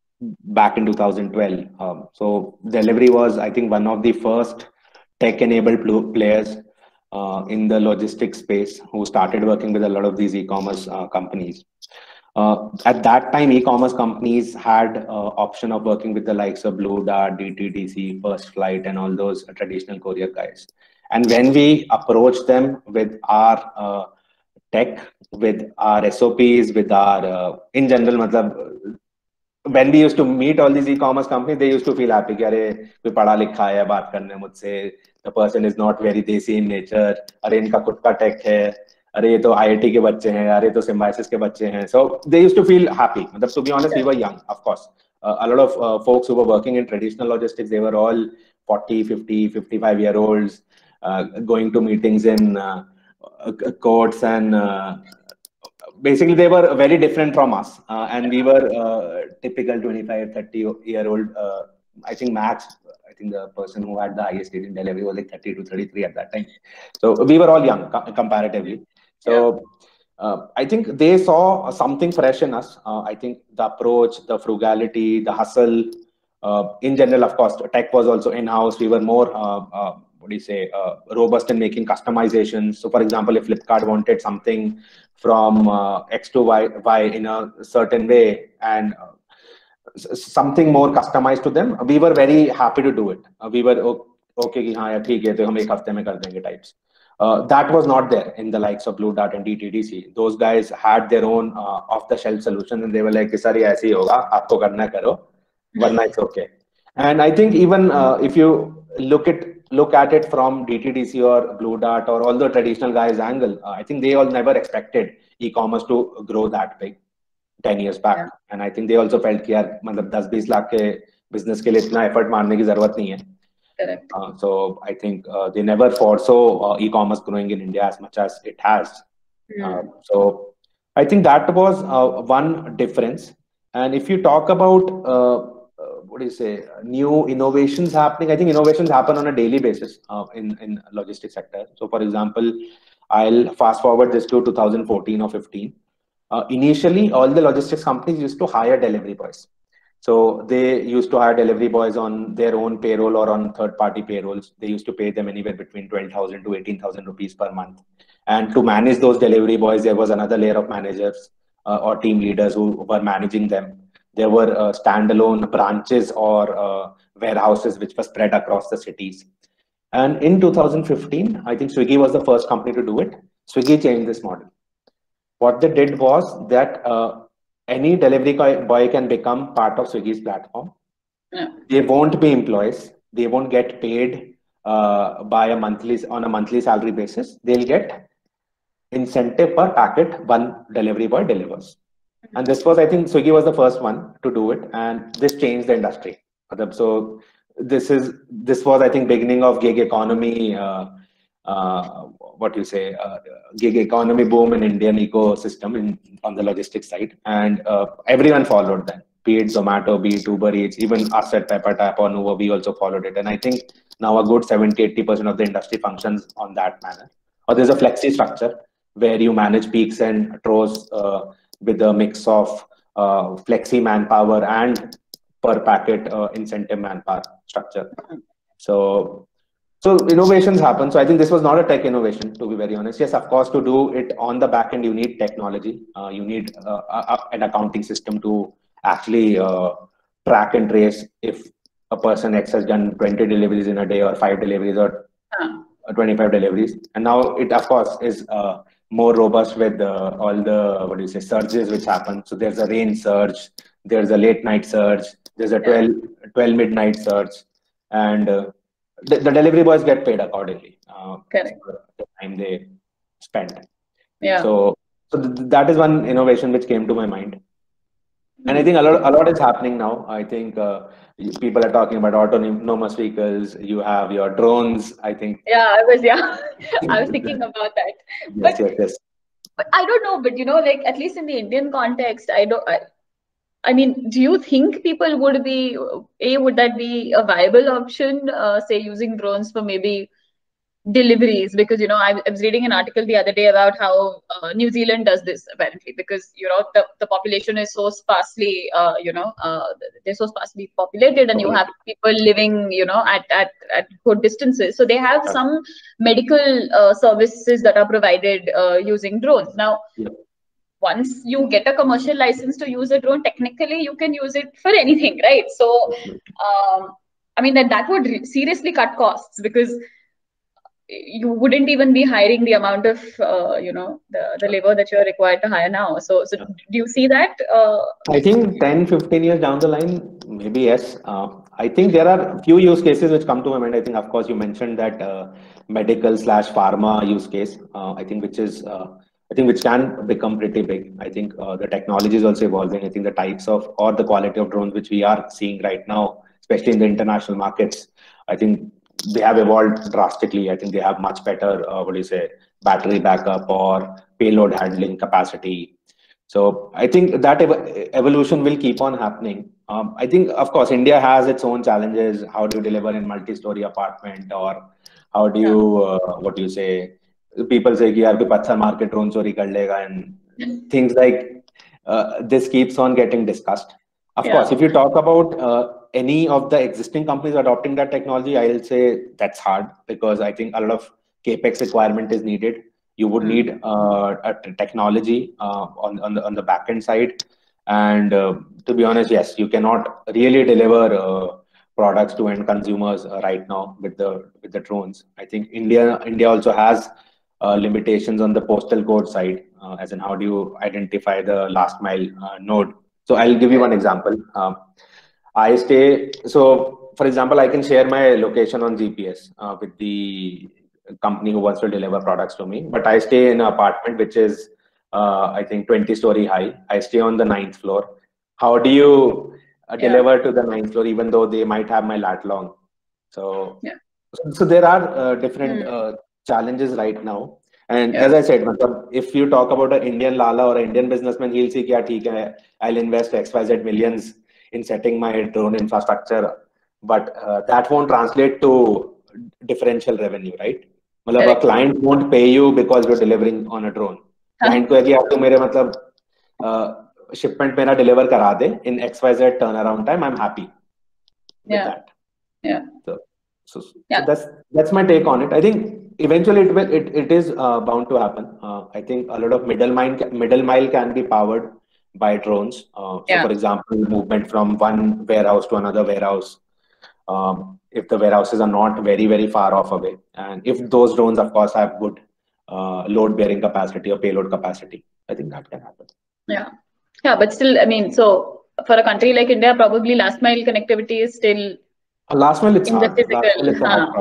back in two thousand twelve, um, so delivery was, I think, one of the first tech-enabled players uh, in the logistics space who started working with a lot of these e-commerce uh, companies. Uh, at that time, e-commerce companies had uh, option of working with the likes of Blue Dart, D T D C, First Flight, and all those traditional courier guys. And when we approached them with our uh, tech, with our S O Ps, with our, uh, in general, matlab, when we used to meet all these e-commerce companies, they used to feel happy. Koi padha likha hai, baat karne mujhse. The person is not very desi in nature. Are inka khud ka tech hai. अरे ये तो I I T के बच्चे हैं अरे तो Symbiosis के बच्चे हैं so they used to feel happy मतलब to be honest we were young of course uh, a lot of uh, folks who were working in traditional logistics they were all forty, fifty, fifty-five year olds uh, going to meetings in uh, courts and uh, basically they were very different from us uh, and we were uh, typical twenty-five, thirty year old uh, I think max I think the person who had the highest age in delivery was like thirty to thirty-three at that time so we were all young comparatively. So yeah. uh, I think they saw something fresh in us. Uh, I think the approach, the frugality, the hustle, uh, in general, of course, tech was also in-house. We were more, uh, uh, what do you say, uh, robust in making customizations. So for example, if Flipkart wanted something from uh, X to Y, Y in a certain way and uh, something more customized to them, we were very happy to do it. Uh, we were okay, ki, haan, theek hai, to hum ek hafte mein kar denge types. Uh, that was not there in the likes of Blue Dart and D T D C. Those guys had their own uh, off-the-shelf solution, and they were like, "Sir, ये ऐसे ही होगा, आपको करना करो, वरना it's okay." And I think even uh, if you look at look at it from D T D C or Blue Dart or all the traditional guys' angle, uh, I think they all never expected e-commerce to grow that big ten years back. Yeah. And I think they also felt कि यार मतलब ten twenty lakh के business के लिए इतना effort मारने की जरूरत नहीं है. Correct. Uh, so I think uh, they never foresaw uh, e-commerce growing in India as much as it has. Mm. Uh, so I think that was uh, one difference. And if you talk about uh, uh, what do you say, new innovations happening, I think innovations happen on a daily basis uh, in in logistics sector. So for example, I'll fast forward this to two thousand fourteen or fifteen. Uh, initially, all the logistics companies used to hire delivery boys. So they used to hire delivery boys on their own payroll or on third-party payrolls. They used to pay them anywhere between twelve thousand to eighteen thousand rupees per month. And to manage those delivery boys, there was another layer of managers uh, or team leaders who were managing them. There were uh, standalone branches or uh, warehouses which were spread across the cities. And in two thousand fifteen, I think Swiggy was the first company to do it. Swiggy changed this model. What they did was that uh, any delivery boy can become part of Swiggy's platform. Yeah. They won't be employees. They won't get paid uh, by a monthly on a monthly salary basis, they'll get incentive per packet one delivery boy delivers. And this was, I think, Swiggy was the first one to do it, and this changed the industry. So this is this was, I think, beginning of gig economy. Uh, uh, what you say, uh, gig economy boom in Indian ecosystem in on the logistics side, and uh, everyone followed that. Be it Zomato, be it Uber Eats, even us at Peppertap or Nuvo, we also followed it. And I think now a good seventy, eighty percent of the industry functions on that manner. Or there's a flexi structure where you manage peaks and troughs uh, with a mix of uh, flexi manpower and per packet uh, incentive manpower structure. So, so innovations happen. So I think this was not a tech innovation, to be very honest. Yes, of course, to do it on the back end, you need technology. Uh, you need uh, a, an accounting system to actually uh, track and trace if a person X has done twenty deliveries in a day or five deliveries or uh. twenty-five deliveries. And now it, of course, is uh, more robust with uh, all the, what do you say, surges which happen. So there's a rain surge, there's a late night surge, there's a twelve, twelve midnight surge, and uh, the, the delivery boys get paid accordingly uh, for the time they spend. Yeah. So, so th that is one innovation which came to my mind. And I think a lot, a lot is happening now. I think uh, people are talking about autonomous vehicles. You have your drones. I think. Yeah, I was. Yeah, I was thinking about that. Yes, but, yes, yes. But I don't know. But you know, like at least in the Indian context, I don't. I, I mean, do you think people would be a would that be a viable option? Uh, say using drones for maybe deliveries, because you know I, I was reading an article the other day about how uh, New Zealand does this apparently, because you know the, the population is so sparsely uh, you know uh, they're so sparsely populated, and you have people living you know at at, at good distances, so they have some medical uh, services that are provided uh, using drones. Now once you get a commercial license to use a drone, technically you can use it for anything, right? So um, I mean that that would seriously cut costs, because you wouldn't even be hiring the amount of uh, you know the, the labor that you're required to hire now. So, so do you see that? Uh, I think ten, fifteen years down the line, maybe yes. Uh, I think there are few use cases which come to my mind. I think, of course, you mentioned that uh, medical slash pharma use case. Uh, I think which is uh, I think which can become pretty big. I think uh, the technology is also evolving. I think the types of or the quality of drones which we are seeing right now, especially in the international markets, I think they have evolved drastically. I think they have much better, uh, what do you say, battery backup or payload handling capacity. So I think that ev evolution will keep on happening. Um, I think, of course, India has its own challenges. How do you deliver in multi-story apartment, or how do you, uh, what do you say, people say कि यार कोई पत्थर मार के drone चोरी कर लेगा, and things like uh, this keeps on getting discussed. Of yeah. course, if you talk about uh, any of the existing companies adopting that technology, I'll say that's hard, because I think a lot of capex requirement is needed. You would need uh, a technology uh, on, on the on the backend side, and uh, to be honest, yes, you cannot really deliver uh, products to end consumers uh, right now with the with the drones. I think India India also has uh, limitations on the postal code side, uh, as in how do you identify the last mile uh, node. So I'll give you one example. Um, I stay, so for example, I can share my location on G P S uh, with the company who wants to deliver products to me, but I stay in an apartment which is, uh, I think, twenty story high. I stay on the ninth floor. How do you uh, yeah. deliver to the ninth floor, even though they might have my lat long? So, yeah. so, so there are uh, different mm. uh, challenges right now. And yeah. as I said, if you talk about an Indian Lala or an Indian businessman, he'll say, "Kya theek hai, I'll invest X Y Z millions in setting my drone infrastructure." But uh, that won't translate to differential revenue, right? मतलब a client won't pay you because you're delivering on a drone. Client को है कि आप तो मेरे मतलब shipment मेरा deliver करा दे in X Y Z turnaround time, I'm happy with yeah. that. Yeah. So, so, yeah. so that's that's my take on it. I think eventually it will it, it is uh, bound to happen. Uh, I think a lot of middle mile middle mile can be powered by drones. Uh, so yeah. for example, movement from one warehouse to another warehouse. Um, if the warehouses are not very, very far off away. And if those drones, of course, have good uh, load bearing capacity or payload capacity, I think that can happen. Yeah. Yeah. But still, I mean, so for a country like India, probably last mile connectivity is still. Uh, last mile, it's in hard. the physical. Last mile, it's a huh. hard problem.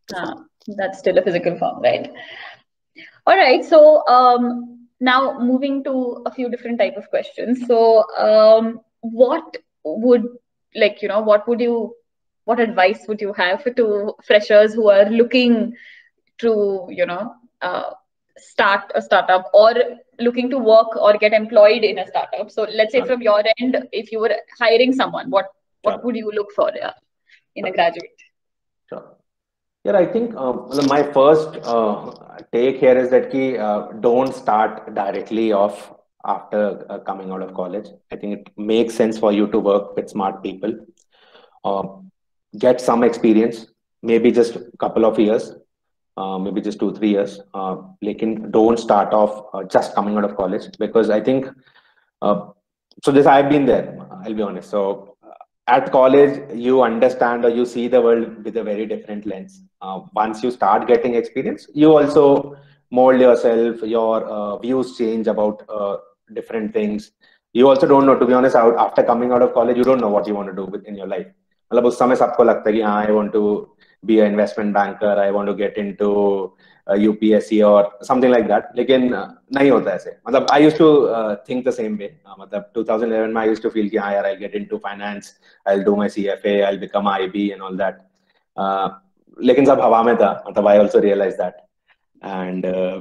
Uh, that's still a physical form, right? All right. So um, now moving to a few different type of questions. So um, what would like you know what would you what advice would you have to freshers who are looking to you know uh, start a startup or looking to work or get employed in a startup? So let's say Sure. from your end, if you were hiring someone, what what Sure. would you look for uh, in a graduate? Sure. Yeah, I think uh, well, my first uh, take here is that ki, uh, don't start directly off after uh, coming out of college. I think it makes sense for you to work with smart people, uh, get some experience, maybe just a couple of years, uh, maybe just two, three years. Uh, like, don't start off uh, just coming out of college because I think uh, so. This I've been there. I'll be honest. So uh, at college, you understand or you see the world with a very different lens. Uh, once you start getting experience, you also mold yourself. Your uh, views change about uh, different things. You also don't know. To be honest, out after coming out of college, you don't know what you want to do with in your life. मतलब उस समय सबको लगता है कि हाँ, I want to be an investment banker. I want to get into U P S C or something like that. लेकिन uh, नहीं होता ऐसे. मतलब I used to uh, think the same way. Uh, मतलब twenty eleven में I used to feel कि हाँ यार, I'll get into finance. I'll do my C F A. I'll become I B and all that. Uh, लेकिन सब हवा में था. मतलब I also realized that. And uh,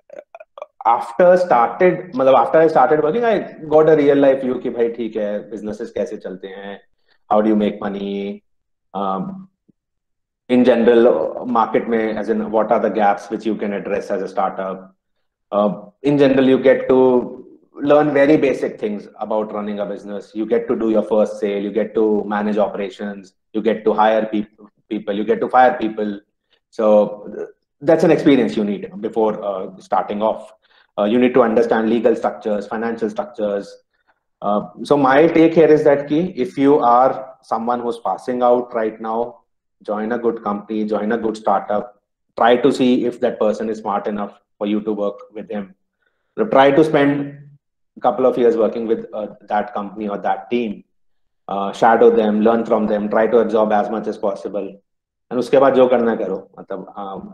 after started मतलब after I started working, I got a real life view कि भाई ठीक है, businesses कैसे चलते हैं, how do you make money, um, in general market में, as in what are the gaps which you can address as a startup. Uh, in general, you get to learn very basic things about running a business. You get to do your first sale, you get to manage operations, you get to hire people, people you get to fire people. So that's an experience you need before uh, starting off. Uh, you need to understand legal structures, financial structures. Uh, so my take here is that key, if you are someone who's passing out right now, join a good company, join a good startup, try to see if that person is smart enough for you to work with him. So try to spend a couple of years working with uh, that company or that team, uh, shadow them, learn from them, try to absorb as much as possible. And उसके बाद जो करना करो. मतलब um,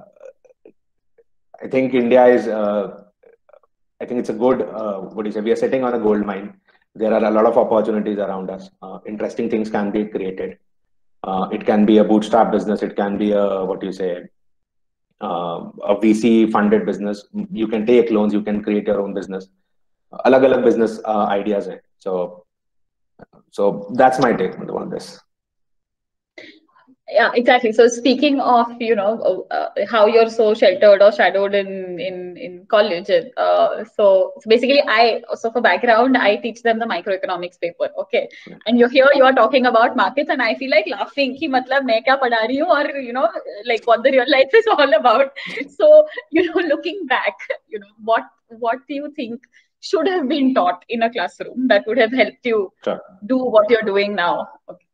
I think India is uh, I think it's a good, uh, what do you say, we are sitting on a gold mine. There are a lot of opportunities around us. Uh, interesting things can be created. Uh, it can be a bootstrap business. It can be a, what do you say, uh, a V C funded business. You can take loans. You can create your own business. Alag alag business uh, ideas. Hai. So, so that's my take on this. Yeah, exactly. So speaking of, you know, uh, how you're so sheltered or shadowed in in in college. Uh, so, so basically, I so for background, I teach them the microeconomics paper. Okay, and you're here, you are talking about markets, and I feel like laughing. कि मतलब मैं क्या पढ़ा रही हूँ और you know, like what the real life is all about. So you know, looking back, you know, what what do you think should have been taught in a classroom that would have helped you sure. do what you're doing now? Okay.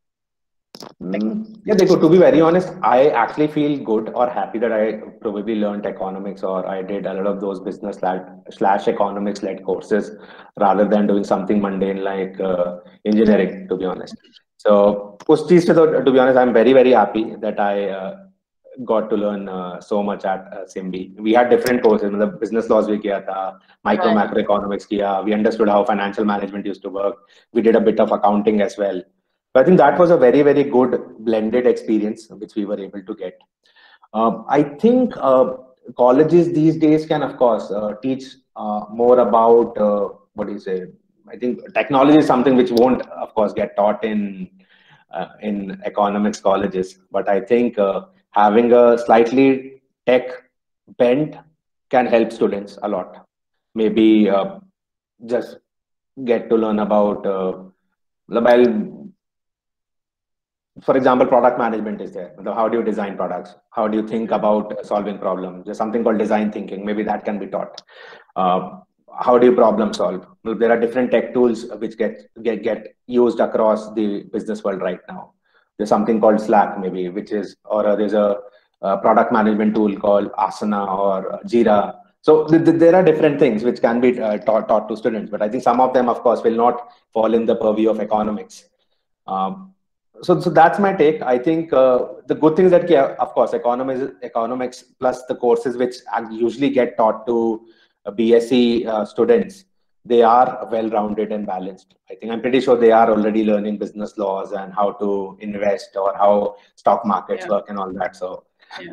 Mm, yeah, Dekho, to be very honest, I actually feel good or happy that I probably learned economics or I did a lot of those business slash economics led courses rather than doing something mundane like uh, engineering, to be honest. So, उस चीज से तो, to be honest, I'm very, very happy that I uh, got to learn uh, so much at uh, Simbi. We had different courses. मतलब business laws भी किया था, micro Right. macroeconomics किया. We understood how financial management used to work. We did a bit of accounting as well. So I think that was a very, very good blended experience which we were able to get. Uh, I think uh, colleges these days can, of course, uh, teach uh, more about uh, what do you say? I think technology is something which won't, of course, get taught in uh, in economics colleges. But I think uh, having a slightly tech bent can help students a lot. Maybe uh, just get to learn about. Uh, for example, product management is there. How do you design products? How do you think about solving problems? There's something called design thinking. Maybe that can be taught. Uh, how do you problem solve? Well, there are different tech tools which get, get, get used across the business world right now. There's something called Slack, maybe, which is, or uh, there's a, a product management tool called Asana or Jira. So th th there are different things which can be uh, taught, taught to students, but I think some of them, of course, will not fall in the purview of economics. Um, so so that's my take. I think uh, the good thing is that, yeah, of course, economics economics plus the courses which usually get taught to uh, B S c uh, students, they are well rounded and balanced. I think I'm pretty sure they are already learning business laws and how to invest or how stock markets Yeah. work and all that. So Yeah.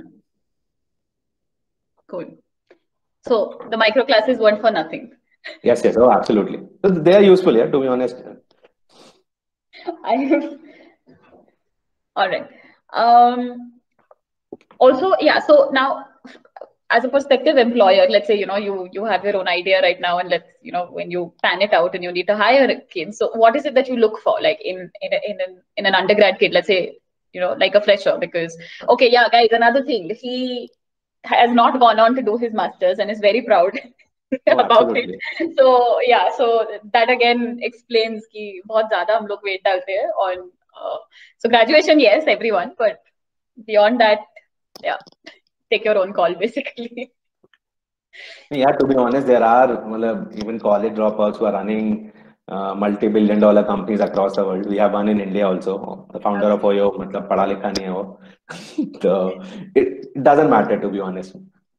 Cool. So the micro classes weren't for nothing. yes, yes, oh, absolutely. So they are useful, yeah, to be honest. I all right. Um, also, yeah. So now, as a prospective employer, let's say you know you you have your own idea right now, and let's you know when you plan it out and you need to hire kids. So what is it that you look for, like in in a, in an in an undergrad kid? Let's say you know like a fresher, because okay, yeah, guys. Another thing, he has not gone on to do his masters and is very proud Oh, about it. absolutely. So yeah, so that again explains कि बहुत ज़्यादा हम लोग weight डालते हैं on uh, so graduation, yes, everyone, but beyond that, yeah, take your own call basically. Yeah, to be honest, there are matlab, even college dropouts who are running uh, multi-billion dollar companies across the world. We have one in India also. The founder of Oyo, matlab, पढ़ा लिखा नहीं है वो. So it, it doesn't matter, to be honest.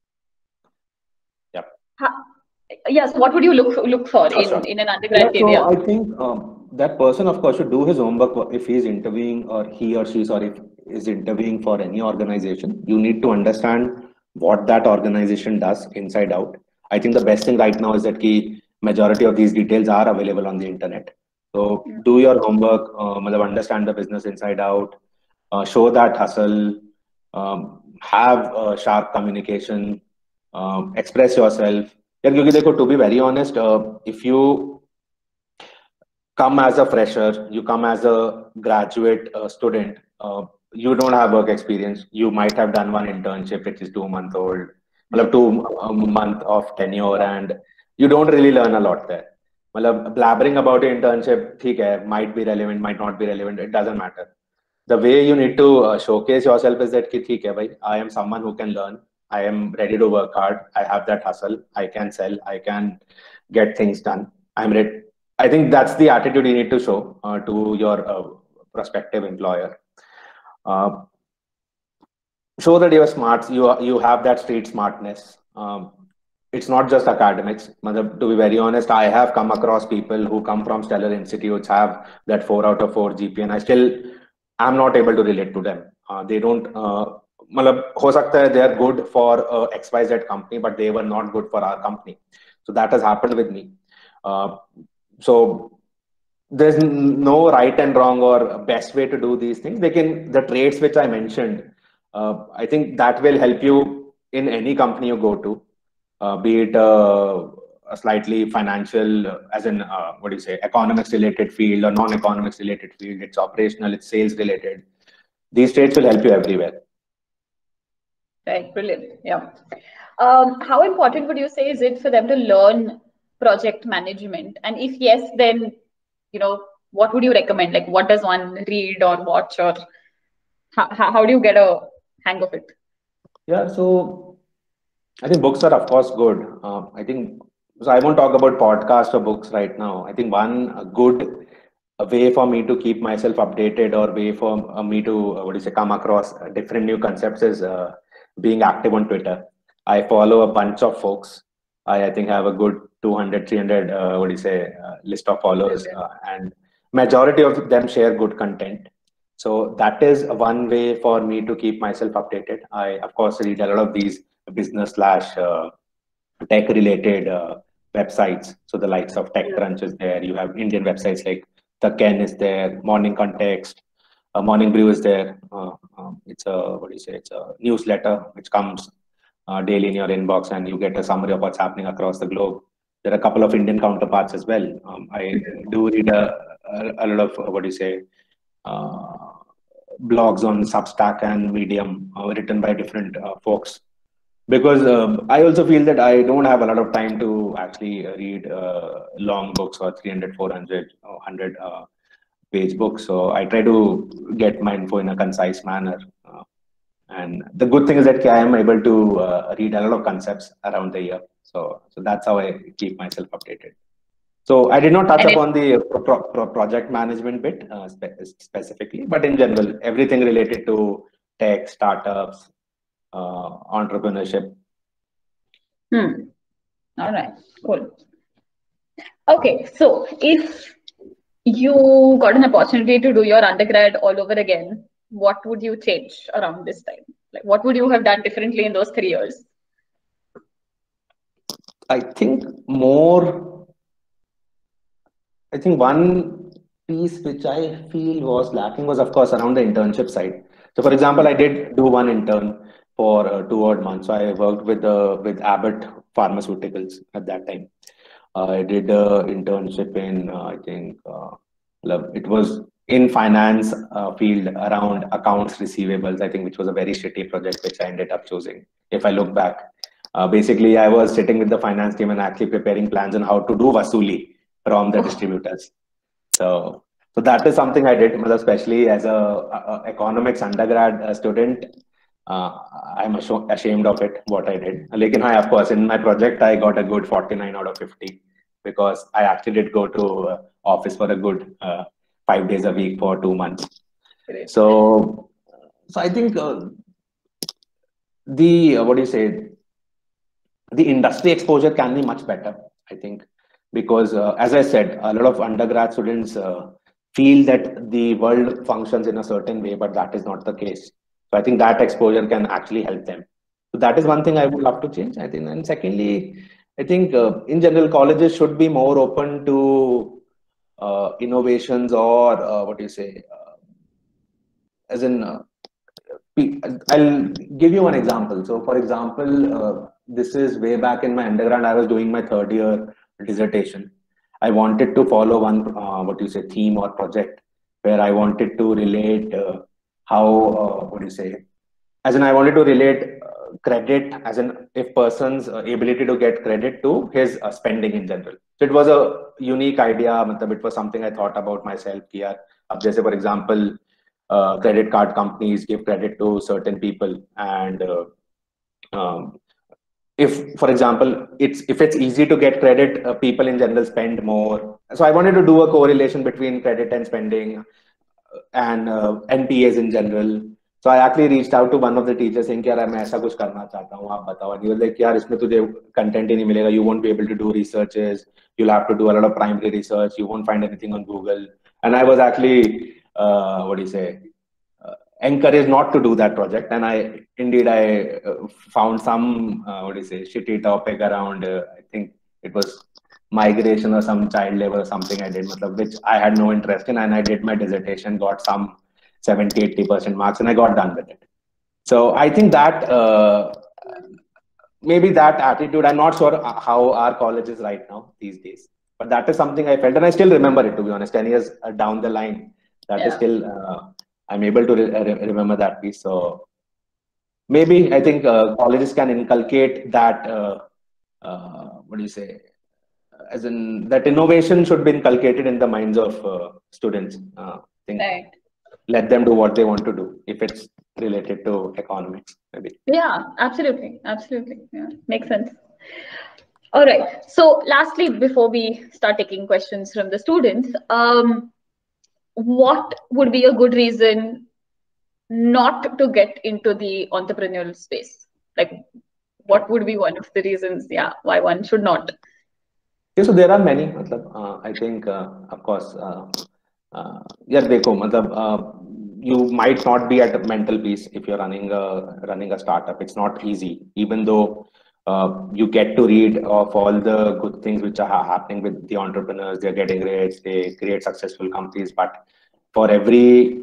Yeah. Ha- Yes, what would you look look for Sure, in sure. in an Yeah, undergrad kid? so Yeah. I think um, that person, of course, should do his homework if he's interviewing or he or she, sorry, is interviewing for any organization. You need to understand what that organization does inside out. I think the best thing right now is that key majority of these details are available on the internet. So do your homework, uh, matlab understand the business inside out, uh, show that hustle, um, have uh, sharp communication, um, express yourself. Yeah, क्योंकि देखो, to be very honest, uh, if you come as a fresher, you come as a graduate uh, student, uh, you don't have work experience. You might have done one internship, which is two month old, मतलब two um, month of tenure, and you don't really learn a lot there. मतलब blabbering about your internship, ठीक है, might be relevant, might not be relevant. It doesn't matter. The way you need to uh, showcase yourself is that कि ठीक है भाई, I am someone who can learn. I am ready to work hard. I have that hustle. I can sell. I can get things done. I'm ready. I think that's the attitude you need to show uh, to your uh, prospective employer. Uh, show that you're smart. You are, you have that street smartness. Um, it's not just academics. Matlab, to be very honest, I have come across people who come from stellar institutes, have that four out of four G P A, and I still am not able to relate to them. Uh, they don't. Uh, matlab, हो सकता है they are good for uh, X Y Z company, but they were not good for our company. So that has happened with me. Uh, so there's no right and wrong or best way to do these things. They can, the traits which I mentioned, uh, I think that will help you in any company you go to, uh, be it uh, a slightly financial, uh, as in uh, what do you say, economics related field or non-economics related field. It's operational, it's sales related. These traits will help you everywhere. Right, brilliant. Yeah. Um, how important would you say is it for them to learn project management? And if yes, then you know what would you recommend? Like, what does one read or watch, or how, how do you get a hang of it? Yeah, so I think books are of course good. Uh, I think so. I won't talk about podcasts or books right now. I think one uh, good a way for me to keep myself updated or way for uh, me to uh, what do you say come across uh, different new concepts is uh, being active on Twitter. I follow a bunch of folks. I, I think have a good two hundred, three hundred uh, what do you say uh, list of followers, uh, and majority of them share good content. So that is one way for me to keep myself updated. I of course read a lot of these business slash uh, tech related uh, websites. So the likes of TechCrunch is there. You have Indian websites like The Ken is there. Morning Context, uh, Morning Brew is there. Uh, um, it's a what do you say? It's a newsletter which comes uh, daily in your inbox, and you get a summary of what's happening across the globe. There are a couple of Indian counterparts as well. Um, I do read a, a, a lot of uh, what do you say uh, blogs on Substack and Medium uh, written by different uh, folks, because um, I also feel that I don't have a lot of time to actually read uh, long books or three hundred, four hundred, or one hundred uh, page books. So I try to get my info in a concise manner. Uh, and the good thing is that I am able to uh, read a lot of concepts around the year. So, so that's how I keep myself updated. So I did not touch And it, upon the pro pro project management bit uh, spe specifically, but in general, everything related to tech, startups, uh, entrepreneurship. hmm. All right, cool. Okay, so if you got an opportunity to do your undergrad all over again, what would you change around this time? Like, what would you have done differently in those three years? I think more, I think one piece which I feel was lacking was, of course, around the internship side. So, for example, I did do one intern for uh, two odd months. So I worked with uh, with Abbott Pharmaceuticals at that time. Uh, I did a internship in, uh, I think, uh, love- it was in finance uh, field around accounts receivables, I think, which was a very shitty project, which I ended up choosing. If I look back, uh, basically, I was sitting with the finance team and actually preparing plans on how to do vasuli from the Oh, distributors. So, so that is something I did, especially as a, a economics undergrad uh, student. Uh, I'm ashamed of it, what I did. Lekin, hi, of course, in my project, I got a good forty-nine out of fifty because I actually did go to uh, office for a good uh, five days a week for two months. great. So, so I think uh, the, uh, what do you say, the industry exposure can be much better, I think, because uh, as I said, a lot of undergrad students uh, feel that the world functions in a certain way, but that is not the case. So I think that exposure can actually help them. So that is one thing I would love to change, I think. And secondly, I think uh, in general, colleges should be more open to uh, innovations or uh, what do you say, uh, as in uh, I'll give you one example. So, for example, uh, this is way back in my undergrad. I was doing my third year dissertation. I wanted to follow one, uh, what you say, theme or project where I wanted to relate uh, how, uh, what do you say, as in I wanted to relate uh, credit, as in if person's uh, ability to get credit to his uh, spending in general. So it was a unique idea. matlab It was something I thought about myself. Ki yaar, ab jaise for example, uh, credit card companies give credit to certain people, and uh, um, if, for example, it's if it's easy to get credit, uh, people in general spend more. So I wanted to do a correlation between credit and spending and uh, N P As in general. So I actually reached out to one of the teachers saying, "यार मैं ऐसा कुछ करना चाहता हूँ, आप बताओ." And he was like, "यार इसमें तुझे content ही नहीं मिलेगा. You won't be able to do researches. You'll have to do a lot of primary research. You won't find anything on Google." And I was actually, uh, what do you say, uh, encouraged not to do that project. And I indeed I uh, found some, uh, what do you say, shitty topic around. Uh, I think it was migration or some child labor or something I did, which I had no interest in, and I did my dissertation, got some seventy, eighty percent marks, and I got done with it. So I think that uh, maybe that attitude, I'm not sure how our college is right now these days, but that is something I felt, and I still remember it, to be honest, ten years down the line, that is Yeah. still, uh, I'm able to re re remember that piece. So maybe I think uh, colleges can inculcate that, uh, uh, what do you say, as in that innovation should be inculcated in the minds of uh, students. Uh, I think Right. let them do what they want to do if it's related to economics, maybe. Yeah, absolutely. Absolutely. Yeah, makes sense. All right. So, lastly, before we start taking questions from the students, um, what would be a good reason not to get into the entrepreneurial space? Like, what would be one of the reasons, yeah, why one should not? Yeah, so there are many. matlab, Uh, I think, uh, of course, uh, uh, yeah, देखो, matlab, uh, you might not be at a mental peace if you're running a running a startup. It's not easy, even though uh, you get to read of all the good things which are happening with the entrepreneurs. They're getting rich, they create successful companies, but for every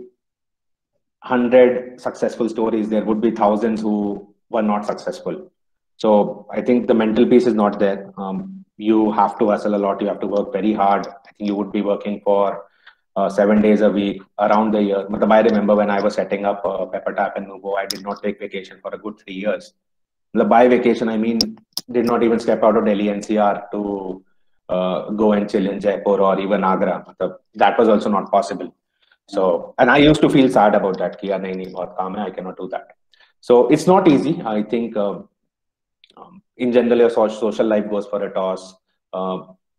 hundred successful stories, there would be thousands who were not successful. So I think the mental piece is not there. Um, you have to hustle a lot. You have to work very hard. I think you would be working for uh, seven days a week around the year. But I remember when I was setting up uh, PepperTap and Nuvo, I did not take vacation for a good three years. By vacation, I mean did not even step out of Delhi N C R to uh, go and chill in Jaipur or even Agra. That was also not possible. So, and I used to feel sad about that. Ki, nahi, nahi, bahut kaam hai, I cannot do that. So it's not easy. I think uh, um, in general, your social life goes for a toss. Uh,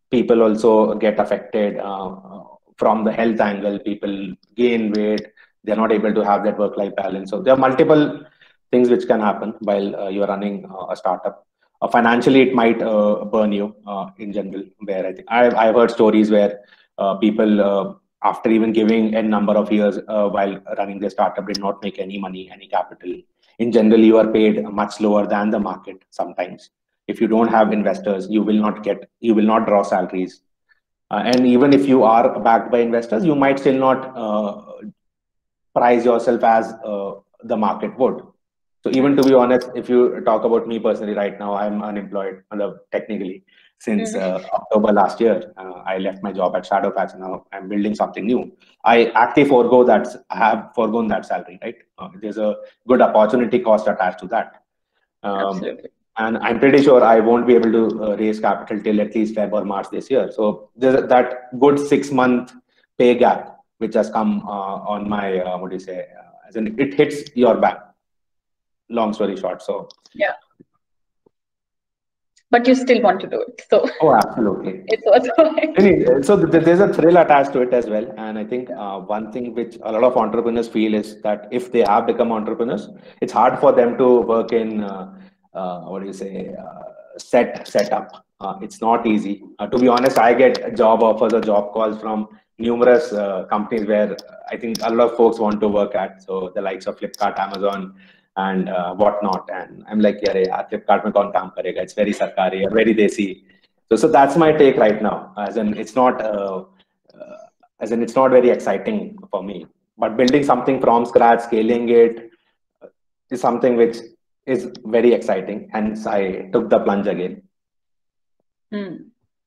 people also get affected uh, from the health angle. People gain weight. They're not able to have that work-life balance. So there are multiple things which can happen while uh, you're running uh, a startup. Uh, financially, it might uh, burn you uh, in general. Where I think I've, I've heard stories where uh, people, uh, after even giving a number of years uh, while running their startup, did not make any money, any capital. In general, you are paid much lower than the market sometimes. If you don't have investors, you will not get, you will not draw salaries. Uh, and even if you are backed by investors, you might still not uh, price yourself as uh, the market would. So even to be honest, if you talk about me personally right now, I'm unemployed technically since uh, October last year. Uh, I left my job at Shadowfax and now I'm building something new. I actually forego that, I have foregone that salary, right? Uh, there's a good opportunity cost attached to that. Um, Absolutely. And I'm pretty sure I won't be able to uh, raise capital till at least February or March this year. So there's that good six month pay gap which has come uh, on my, uh, what do you say, uh, as in it hits your back. Long story short. So yeah. But you still want to do it. So oh, absolutely. It's also so there's a thrill attached to it as well. And I think uh, one thing which a lot of entrepreneurs feel is that if they have become entrepreneurs, it's hard for them to work in uh, uh, what do you say, uh, set setup. Uh, it's not easy. Uh, to be honest, I get job offers or job calls from numerous uh, companies where I think a lot of folks want to work at. So the likes of Flipkart, Amazon, and uh, whatnot. And I'm like, yeah, yeah, Flipkart mein kaun kaam karega? It's very sarkari or very desi. So, so that's my take right now. As in, it's not, uh, uh, as in, it's not very exciting for me. But building something from scratch, scaling it, is something which is very exciting. Hence, I took the plunge again. Hmm.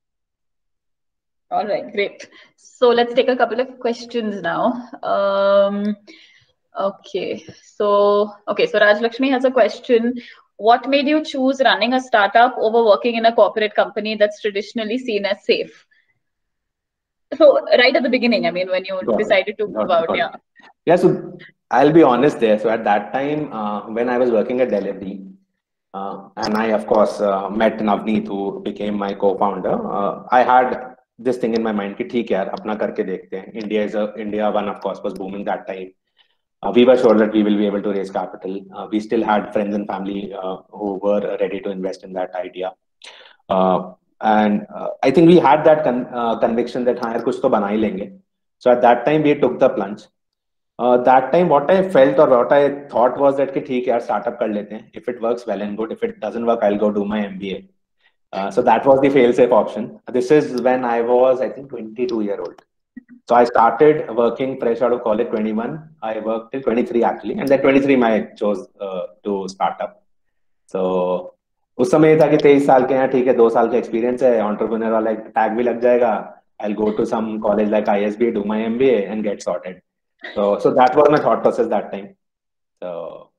All right, great. So let's take a couple of questions now. Um, okay, so okay, so Raj Lakshmi has a question. What made you choose running a startup over working in a corporate company that's traditionally seen as safe? So right at the beginning, I mean, when you got decided it. to move out, yeah. Yeah, so I'll be honest there. So at that time, uh, when I was working at Delhivery, uh, and I, of course, uh, met Navneet, who became my co-founder, uh, I had this thing in my mind कि ठीक है यार अपना करके देखते हैं. India is a India one, of course, was booming that time. Uh, we were sure that we will be able to raise capital. Uh, we still had friends and family uh, who were ready to invest in that idea. Uh, and uh, I think we had that con uh, conviction that हाँ यार कुछ तो बना ही लेंगे. So at that time we took the plunge. Uh, that time what I felt or what I thought was that कि ठीक है यार startup कर लेते हैं. If it works, well and good. If it doesn't work, I'll go do my M B A. Uh, so that was the fail-safe option. This is when I was, I think, twenty-two year old. So I started working fresh out of college, twenty-one. I worked till twenty-three actually, and then twenty-three I chose uh, to start up. So उस समय था कि तेईस साल के हैं, ठीक है, दो साल का एक्सपीरियंस है, एंटरप्रेन्योर वाला टैग भी लग जाएगा. I'll go to some college like I S B, do my M B A, and get sorted. So so that was my thought process that time. So.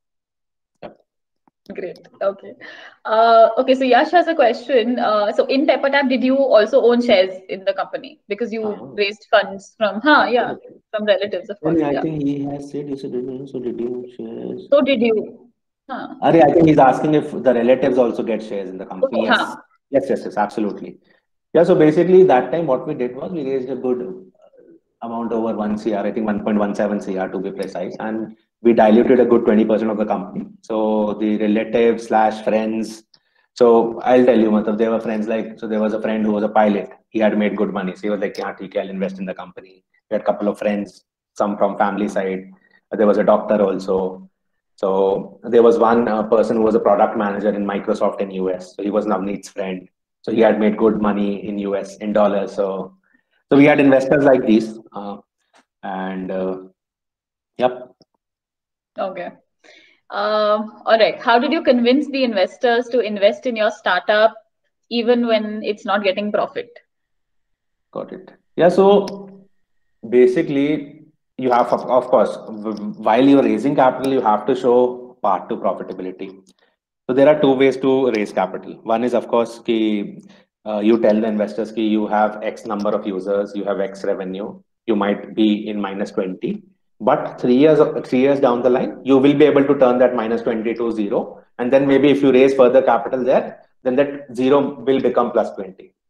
Great. Okay. Uh, okay. So Yash has a question. Uh, so in Peppertap, did you also own shares in the company because you oh. raised funds from, huh? Yeah, from relatives, of course. I yeah. think he has said you said so. Did you shares? So did you? Huh. Ari, I think he's asking if the relatives also get shares in the company. Okay, yes. Huh. yes, yes, yes, absolutely. Yeah. So basically, that time what we did was we raised a good amount over one C R. I think one point one seven C R to be precise, and we diluted a good twenty percent of the company. So the relatives slash friends. So I'll tell you, Matlab, there were friends like, so there was a friend who was a pilot. He had made good money. So he was like, yeah, okay, I'll invest in the company. We had a couple of friends, some from family side. There was a doctor also. So there was one uh, person who was a product manager in Microsoft in U S. So he was Navneet's friend. So he had made good money in U S in dollars. So, so we had investors like these. Uh, and uh, yep. Okay. Um, all right. How did you convince the investors to invest in your startup even when it's not getting profit? Got it. Yeah. So basically, you have, of, of course, while you're raising capital, you have to show path to profitability. So there are two ways to raise capital. One is, of course, ki, uh, you tell the investors ki you have X number of users, you have X revenue, you might be in minus twenty. But three years, three years down the line, you will be able to turn that minus twenty to zero. And then maybe if you raise further capital there, then that zero will become plus twenty.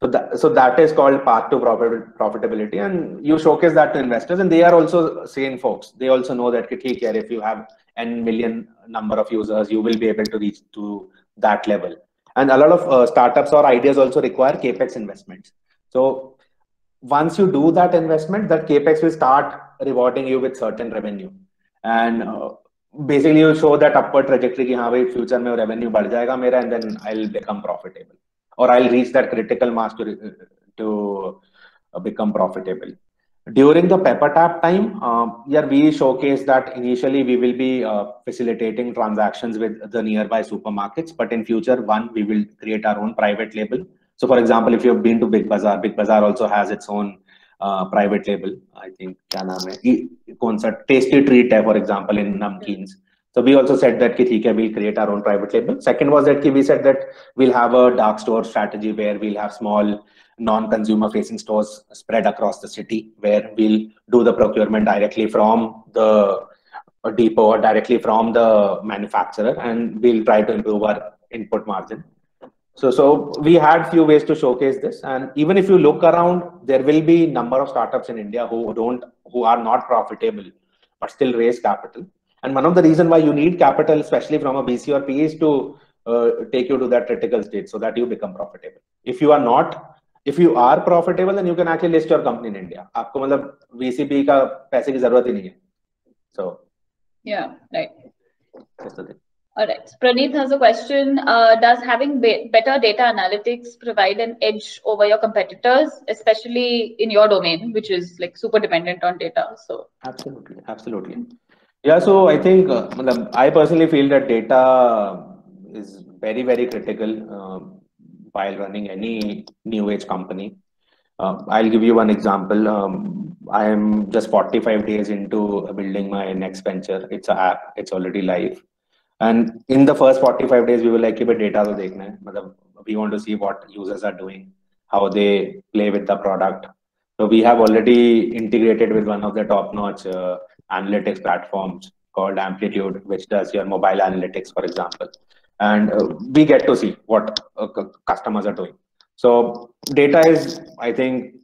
So that, so that is called path to profit, profitability, and you showcase that to investors, and they are also sane folks. They also know that okay, if you have n million number of users, you will be able to reach to that level. And a lot of uh, startups or ideas also require capex investments. So once you do that investment, that capex will start rewarding you with certain revenue, and uh, basically you show that upward trajectory कि हाँ भाई future में revenue बढ़ जाएगा मेरा, and then I'll become profitable, or I'll reach that critical mass to to uh, become profitable. During the Peppertap time, um, yeah, we showcase that initially we will be uh, facilitating transactions with the nearby supermarkets, but in future, one, we will create our own private label. So, for example, if you've been to Big Bazaar, Big Bazaar also has its own uh, private label. I think, क्या नाम है? ये कौन सा Tasty Treat है, for example, in Namkeens. So we also said that ki, theek hai, we'll create our own private label. Second was that ki, we said that we'll have a dark store strategy where we'll have small non-consumer facing stores spread across the city, where we'll do the procurement directly from the depot or directly from the manufacturer, and we'll try to improve our input margin. So, so we had few ways to showcase this, and even if you look around, there will be number of startups in India who don't, who are not profitable, but still raise capital. And one of the reasons why you need capital, especially from a B C or P E, is to uh, take you to that critical stage so that you become profitable. If you are not, if you are profitable, then you can actually list your company in India. आपको मतलब V C P का पैसे की जरूरत ही नहीं है. So yeah, right. That's the thing. All right. Praneeth has a question. Uh, does having be better data analytics provide an edge over your competitors, especially in your domain, which is like super dependent on data? So absolutely, absolutely. Yeah. So I think uh, I personally feel that data is very, very critical uh, while running any new age company. Uh, I'll give you one example. Um, I am just forty-five days into building my next venture. It's an app. It's already live. And in the first forty-five days, we were like, "But data to dekhna hai." We want to see what users are doing, how they play with the product. So we have already integrated with one of the top-notch uh, analytics platforms called Amplitude, which does your mobile analytics, for example. And uh, we get to see what uh, customers are doing. So data is, I think,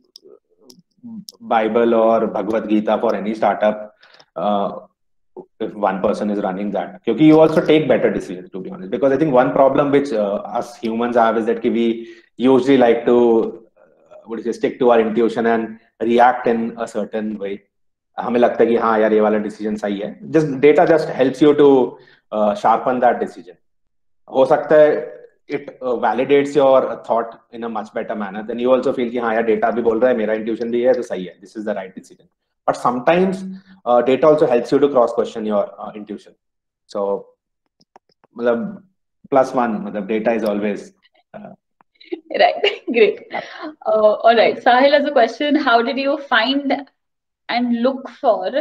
Bible or Bhagavad Gita for any startup. Uh, if one person is running that, because you also take better decisions, to be honest. Because I think one problem which uh, us humans have is that we usually like to uh, what is it, stick to our intuition and react in a certain way. हमें लगता है कि हाँ यार ये वाला decision सही है. Just data just helps you to uh, sharpen that decision. हो सकता है it uh, validates your thought in a much better manner. Then you also feel कि हाँ यार data भी बोल रहा है, मेरा intuition भी है तो सही है. This is the right decision. But sometimes uh, data also helps you to cross question your uh, intuition. So मतलब, plus one, मतलब, data is always uh, right. Great. Uh, all right. Sahil has a question. How did you find and look for?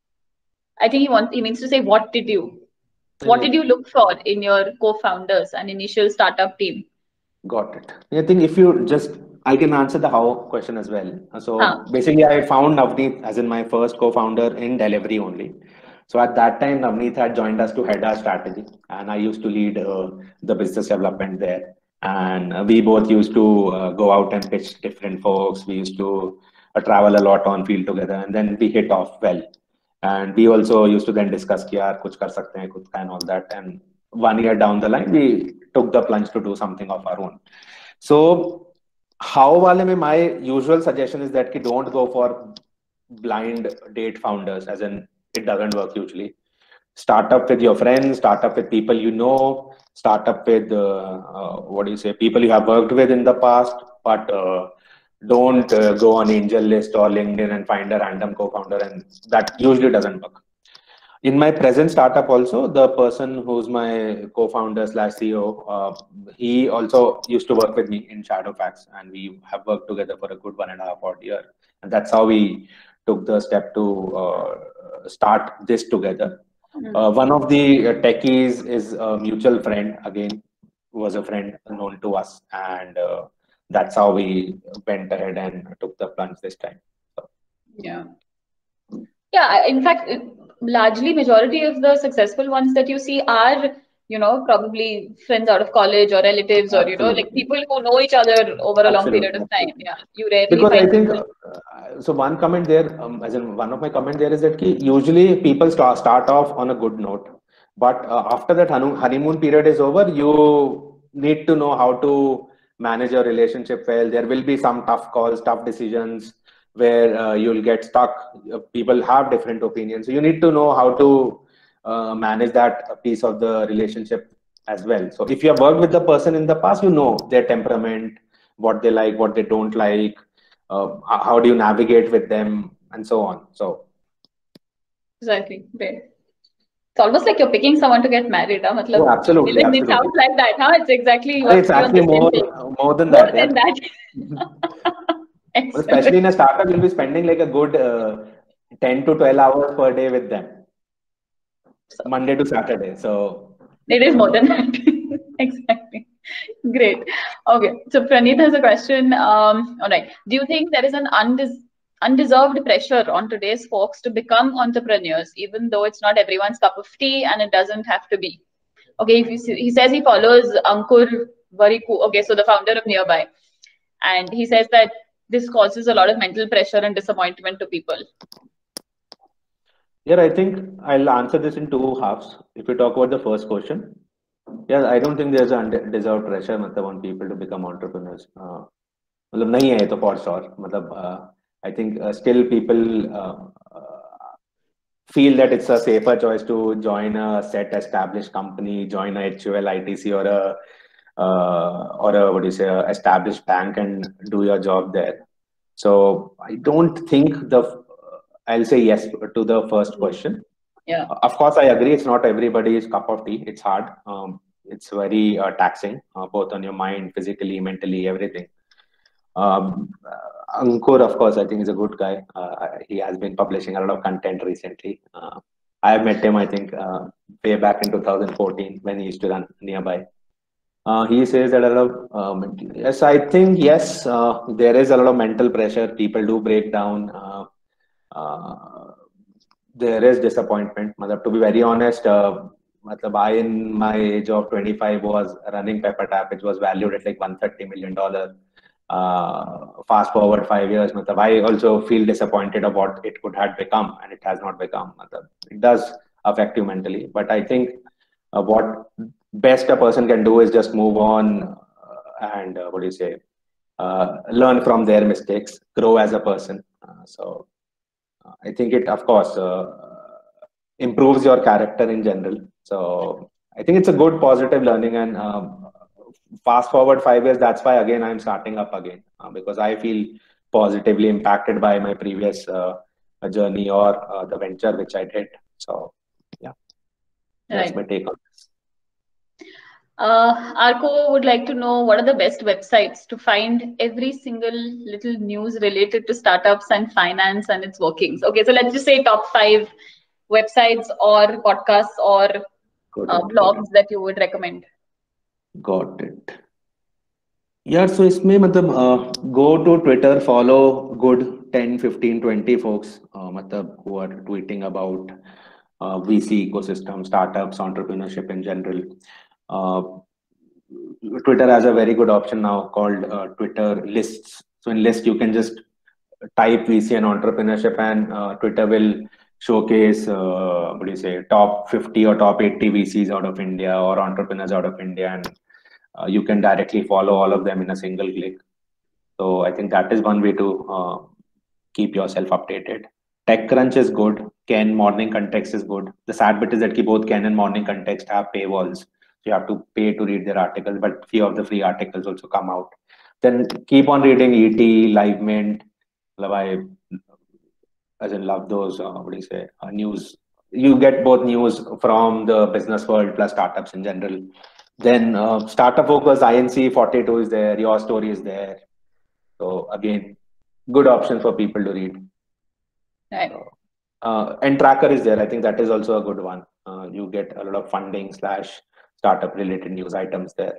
I think he wants. He means to say, what did you? What did you look for in your co-founders and initial startup team? Got it. I think if you just, I can answer the how question as well. So huh. basically, I found Navneet as in my first co-founder in Delhivery only. So at that time, Navneet had joined us to head our strategy, and I used to lead uh, the business development there. And uh, we both used to uh, go out and pitch different folks. We used to uh, travel a lot on field together, and then we hit off well. And we also used to then discuss कि यार कुछ कर सकते हैं, कुछ and all that. And one year down the line, we took the plunge to do something of our own. So how wale mein my usual suggestion is that ki don't go for blind date founders, as in it doesn't work usually. Start up with your friends, start up with people you know, start up with uh, uh, what do you say, people you have worked with in the past, but uh, don't uh, go on Angel List or LinkedIn and find a random co-founder, and that usually doesn't work. In my present startup also, the person who's my co-founder slash C E O, uh, he also used to work with me in Shadowfax, and we have worked together for a good one and a half odd year. And that's how we took the step to uh, start this together. Mm-hmm. Uh, one of the techies is a mutual friend, again, who was a friend known to us. And uh, that's how we went ahead and took the plunge this time. So. Yeah. Yeah, in fact, largely majority of the successful ones that you see are you know, probably friends out of college or relatives or, you know, like Absolutely. people who know each other over a long period Absolutely. of time. Absolutely. Yeah, you rarely Because I find think, people. uh, so one comment there, um, as in one of my comment there is that ki usually people start, start off on a good note, but uh, after that honey- honeymoon period is over, you need to know how to manage your relationship well. There will be some tough calls, tough decisions where uh, you'll get stuck. Uh, People have different opinions. So you need to know how to uh, manage that piece of the relationship as well. So if you have worked with the person in the past, you know their temperament, what they like, what they don't like, uh, how do you navigate with them, and so on. So Exactly. Great. It's almost like you're picking someone to get married. Huh? oh, Matlab, absolutely, even it absolutely. sounds like that, huh? It's exactly you It's have to be on actually the same more page. more than More that, than yeah. that. Especially Excellent. in a startup, you'll be spending like a good uh, ten to twelve hours per day with them, So Monday to Saturday. So it is more than that. Exactly. Great. Okay. So Praneeth has a question. Um, all right. Do you think there is an undes- undeserved pressure on today's folks to become entrepreneurs, even though it's not everyone's cup of tea and it doesn't have to be? Okay. If you see, he says he follows Ankur Variku. Okay. So the founder of Nearby. And he says that this causes a lot of mental pressure and disappointment to people. yeah, I think I'll answer this in two halves. If we talk about the first question, yeah, I don't think there's an undeserved pressure मतलब on people to become entrepreneurs. Uh, मतलब नहीं है ये तो for sure. मतलब uh, I think uh, still people uh, uh, feel that it's a safer choice to join a set established company, join a H U L, I T C, or a uh, or a what do you say, a established bank and do your job there. So I don't think the I'll say yes to the first question. Yeah. Of course, I agree. It's not everybody's cup of tea. It's hard. Um, it's very uh, taxing, uh, both on your mind, physically, mentally, everything. Um, uh, Ankur, of course, I think is a good guy. Uh, he has been publishing a lot of content recently. Uh, I met him, I think, uh, way back in two thousand fourteen when he used to run Nearby. Uh, he says that a lot of um, yes, I think yes, uh, there is a lot of mental pressure. People do break down. Uh, uh, there is disappointment. Matlab, to be very honest, uh, matlab, I in my age of twenty-five was running PepperTap, which was valued at like one hundred thirty million dollars. Uh, fast forward five years, matlab, I also feel disappointed of what it could have become, and it has not become. Matlab, it does affect you mentally, but I think uh, what best a person can do is just move on uh, and uh, what do you say, uh, learn from their mistakes, grow as a person. Uh, so uh, I think it, of course, uh, improves your character in general. So I think it's a good positive learning. And um, fast forward five years, that's why again I'm starting up again uh, because I feel positively impacted by my previous uh, journey or uh, the venture which I did. So yeah, that's Right. my take on this. Uh, Arco would like to know what are the best websites to find every single little news related to startups and finance and its workings. Okay, so let's just say top five websites or podcasts or Got uh, it. Got it. blogs that you would recommend. Got it. यार so इसमें मतलब go to Twitter follow good ten fifteen twenty folks uh, मतलब who are tweeting about uh, V C ecosystem, startups, entrepreneurship in general. Uh, Twitter has a very good option now called uh, Twitter lists. So in list you can just type V C and entrepreneurship, and uh, Twitter will showcase uh, what do you say, top fifty or top eighty V Cs out of India or entrepreneurs out of India, and uh, you can directly follow all of them in a single click. So I think that is one way to uh, keep yourself updated. TechCrunch is good. Ken Morning Context is good. The sad bit is that both Ken and Morning Context have paywalls. So you have to pay to read their articles, but few of the free articles also come out. Then keep on reading E T, LiveMint. I, as in, love those, uh, what do you say, uh, news. You get both news from the business world plus startups in general. Then uh, Startup Focus, I N C forty-two is there. Your Story is there. So again, good option for people to read. Right. So, uh, and Tracker is there. I think that is also a good one. Uh, you get a lot of funding slash startup related news items there.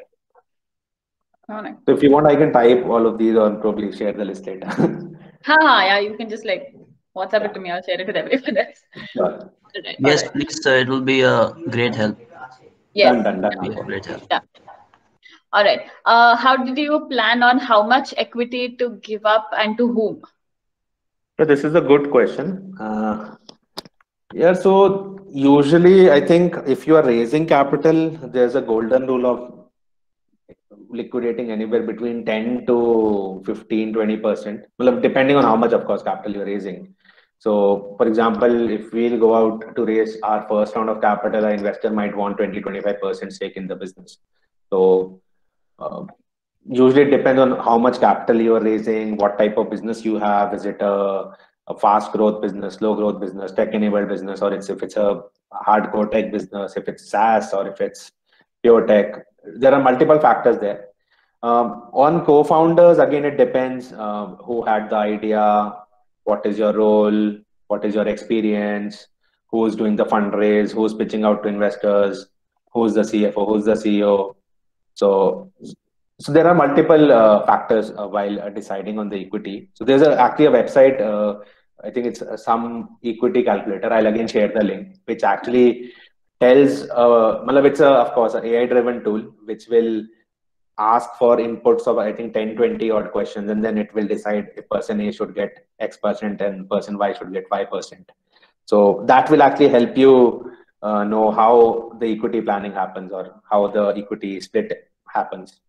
Oh, nice. So if you want, I can type all of these or probably share the list later. Ha ha, yeah, you can just like WhatsApp Yeah. it to me. I'll share it with everyone else. Sure. All right, all Yes, right. please, sir. It will be a great help. Yes. Done, done, done. Yeah, Ankur. great job. Yeah. All right. Uh, how did you plan on how much equity to give up and to whom? So this is a good question. Uh, yeah, so usually I think if you are raising capital, there's a golden rule of liquidating anywhere between ten to fifteen, twenty percent, well, depending on how much, of course, capital you're raising. So, for example, if we'll go out to raise our first round of capital, our investor might want twenty, twenty-five percent stake in the business. So, uh, usually it depends on how much capital you are raising, what type of business you have. Is it a, a fast growth business, slow growth business, tech enabled business, or it's if it's a hardcore tech business, if it's SaaS or if it's pure tech. There are multiple factors there. Um, on co-founders, again, it depends um, who had the idea, what is your role, what is your experience, who's doing the fundraise, who's pitching out to investors, who's the C F O, who's the C E O. So, so there are multiple uh, factors uh, while uh, deciding on the equity. So there's a, actually a website. Uh, I think it's uh, some equity calculator. I'll again share the link, which actually tells. Uh, malab it's a, of course, an A I-driven tool which will ask for inputs of I think ten, twenty odd questions, and then it will decide if person A should get X percent and person Y should get Y percent. So that will actually help you uh, know how the equity planning happens or how the equity split happens.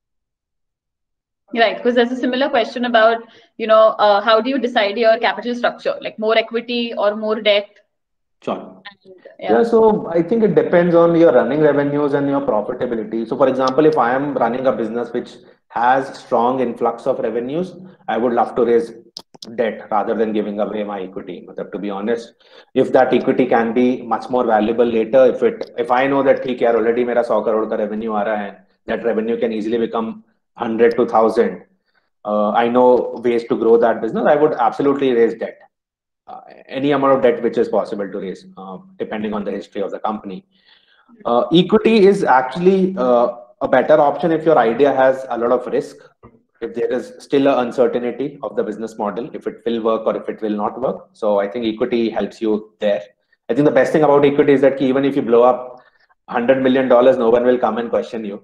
Right, because there's a similar question about, you know, uh, how do you decide your capital structure, like more equity or more debt? Sure. And, Yeah. yeah. So I think it depends on your running revenues and your profitability. So for example, if I am running a business which has strong influx of revenues, I would love to raise debt rather than giving away my equity. But to be honest, if that equity can be much more valuable later, if it if I know that ठीक है यार already मेरा सौ करोड़ का revenue आ रहा है, that revenue can easily become one hundred to one thousand. Uh, I know ways to grow that business. I would absolutely raise debt. Uh, any amount of debt which is possible to raise, uh, depending on the history of the company. Uh, equity is actually uh, a better option if your idea has a lot of risk, if there is still an uncertainty of the business model, if it will work or if it will not work. So I think equity helps you there. I think the best thing about equity is that even if you blow up one hundred million dollars, no one will come and question you.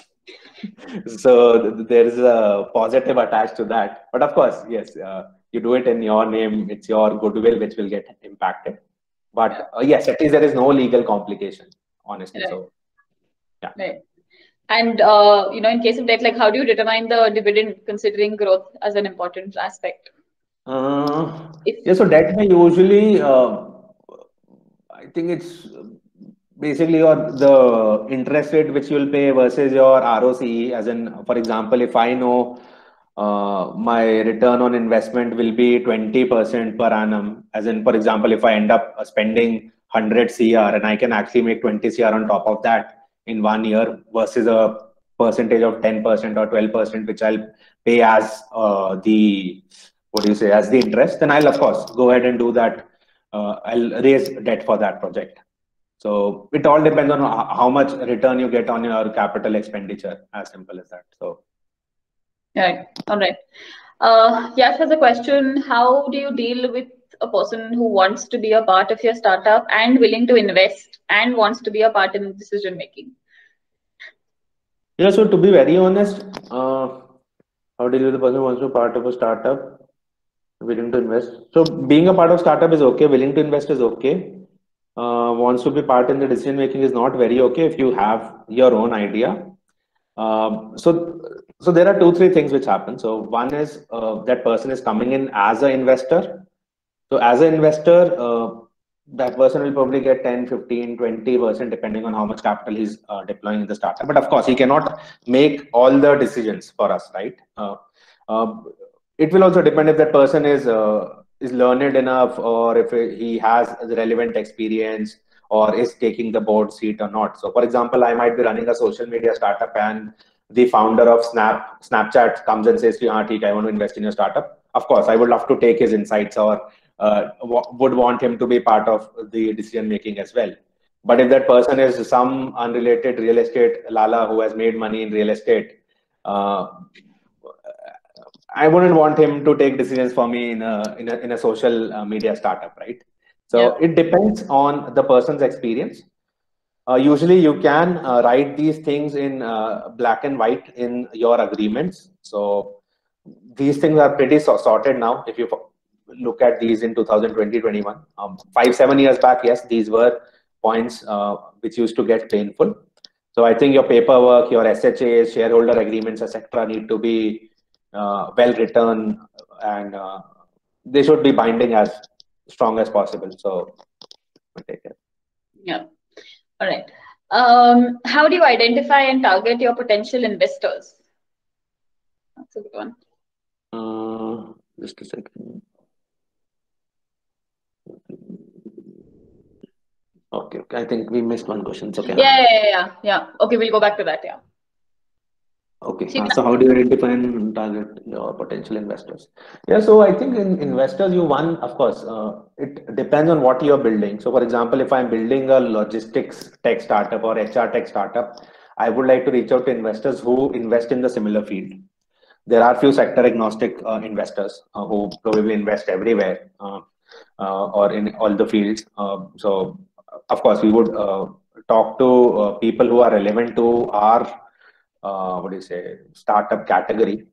So there is a positive attached to that. But of course, yes, uh, you do it in your name, it's your goodwill which will get impacted. But uh, yes, at least there is no legal complication, honestly. Right. So, yeah. Right. And, uh, you know, in case of debt, like how do you determine the dividend considering growth as an important aspect? Uh, If, yeah, so debt may usually, uh, I think it's basically your the interest rate which you will pay versus your R O C E. As in, for example, if I know uh, my return on investment will be twenty percent per annum, as in, for example, if I end up spending one hundred C R and I can actually make twenty C R on top of that in one year versus a percentage of ten percent or twelve percent, which I'll pay as uh, the, what do you say, as the interest, then I'll of course go ahead and do that. Uh, I'll raise debt for that project. So it all depends on how much return you get on your capital expenditure, as simple as that. So, right, all right. Uh, Yash has a question. How do you deal with a person who wants to be a part of your startup and willing to invest and wants to be a part in decision making? yeah, so to be very honest, uh, how deal with the person who wants to be part of a startup, willing to invest. So being a part of startup is okay, willing to invest is okay. Uh, wants to be part in the decision making is not very okay if you have your own idea. Um, so, so there are two, three things which happen. So one is uh, that person is coming in as an investor. So as an investor, uh, that person will probably get ten, fifteen, twenty percent depending on how much capital he's uh, deploying in the startup. But of course, he cannot make all the decisions for us, right? Uh, uh, it will also depend if that person is uh, is learned enough or if he has the relevant experience or is taking the board seat or not. So for example, I might be running a social media startup and the founder of Snap, Snapchat comes and says, I want to invest in your startup. Of course, I would love to take his insights or uh, would want him to be part of the decision making as well. But if that person is some unrelated real estate lala who has made money in real estate, uh, I wouldn't want him to take decisions for me in a in a, in a social uh, media startup, right? So Yeah. it depends on the person's experience. Uh, usually you can uh, write these things in uh, black and white in your agreements. So these things are pretty so sorted now. If you look at these in two thousand twenty, twenty-one, um, five, seven years back, yes, these were points uh, which used to get painful. So I think your paperwork, your S H As, shareholder agreements, et cetera, need to be uh, well written, and uh, they should be binding as strong as possible. So take care. Yeah. All right. Um, how do you identify and target your potential investors? That's a good one. Uh, just a second. Okay, okay. I think we missed one question. It's okay. Yeah, yeah, yeah, yeah, yeah. Okay, we'll go back to that. Yeah. Okay. Uh, so how do you identify and target your potential investors? Yeah. So I think in investors, you one, of course, uh, it depends on what you're building. So for example, if I'm building a logistics tech startup or H R tech startup, I would like to reach out to investors who invest in the similar field. There are few sector agnostic uh, investors uh, who probably invest everywhere uh, uh, or in all the fields. Uh, so of course, we would uh, talk to uh, people who are relevant to our uh, what do you say, startup category.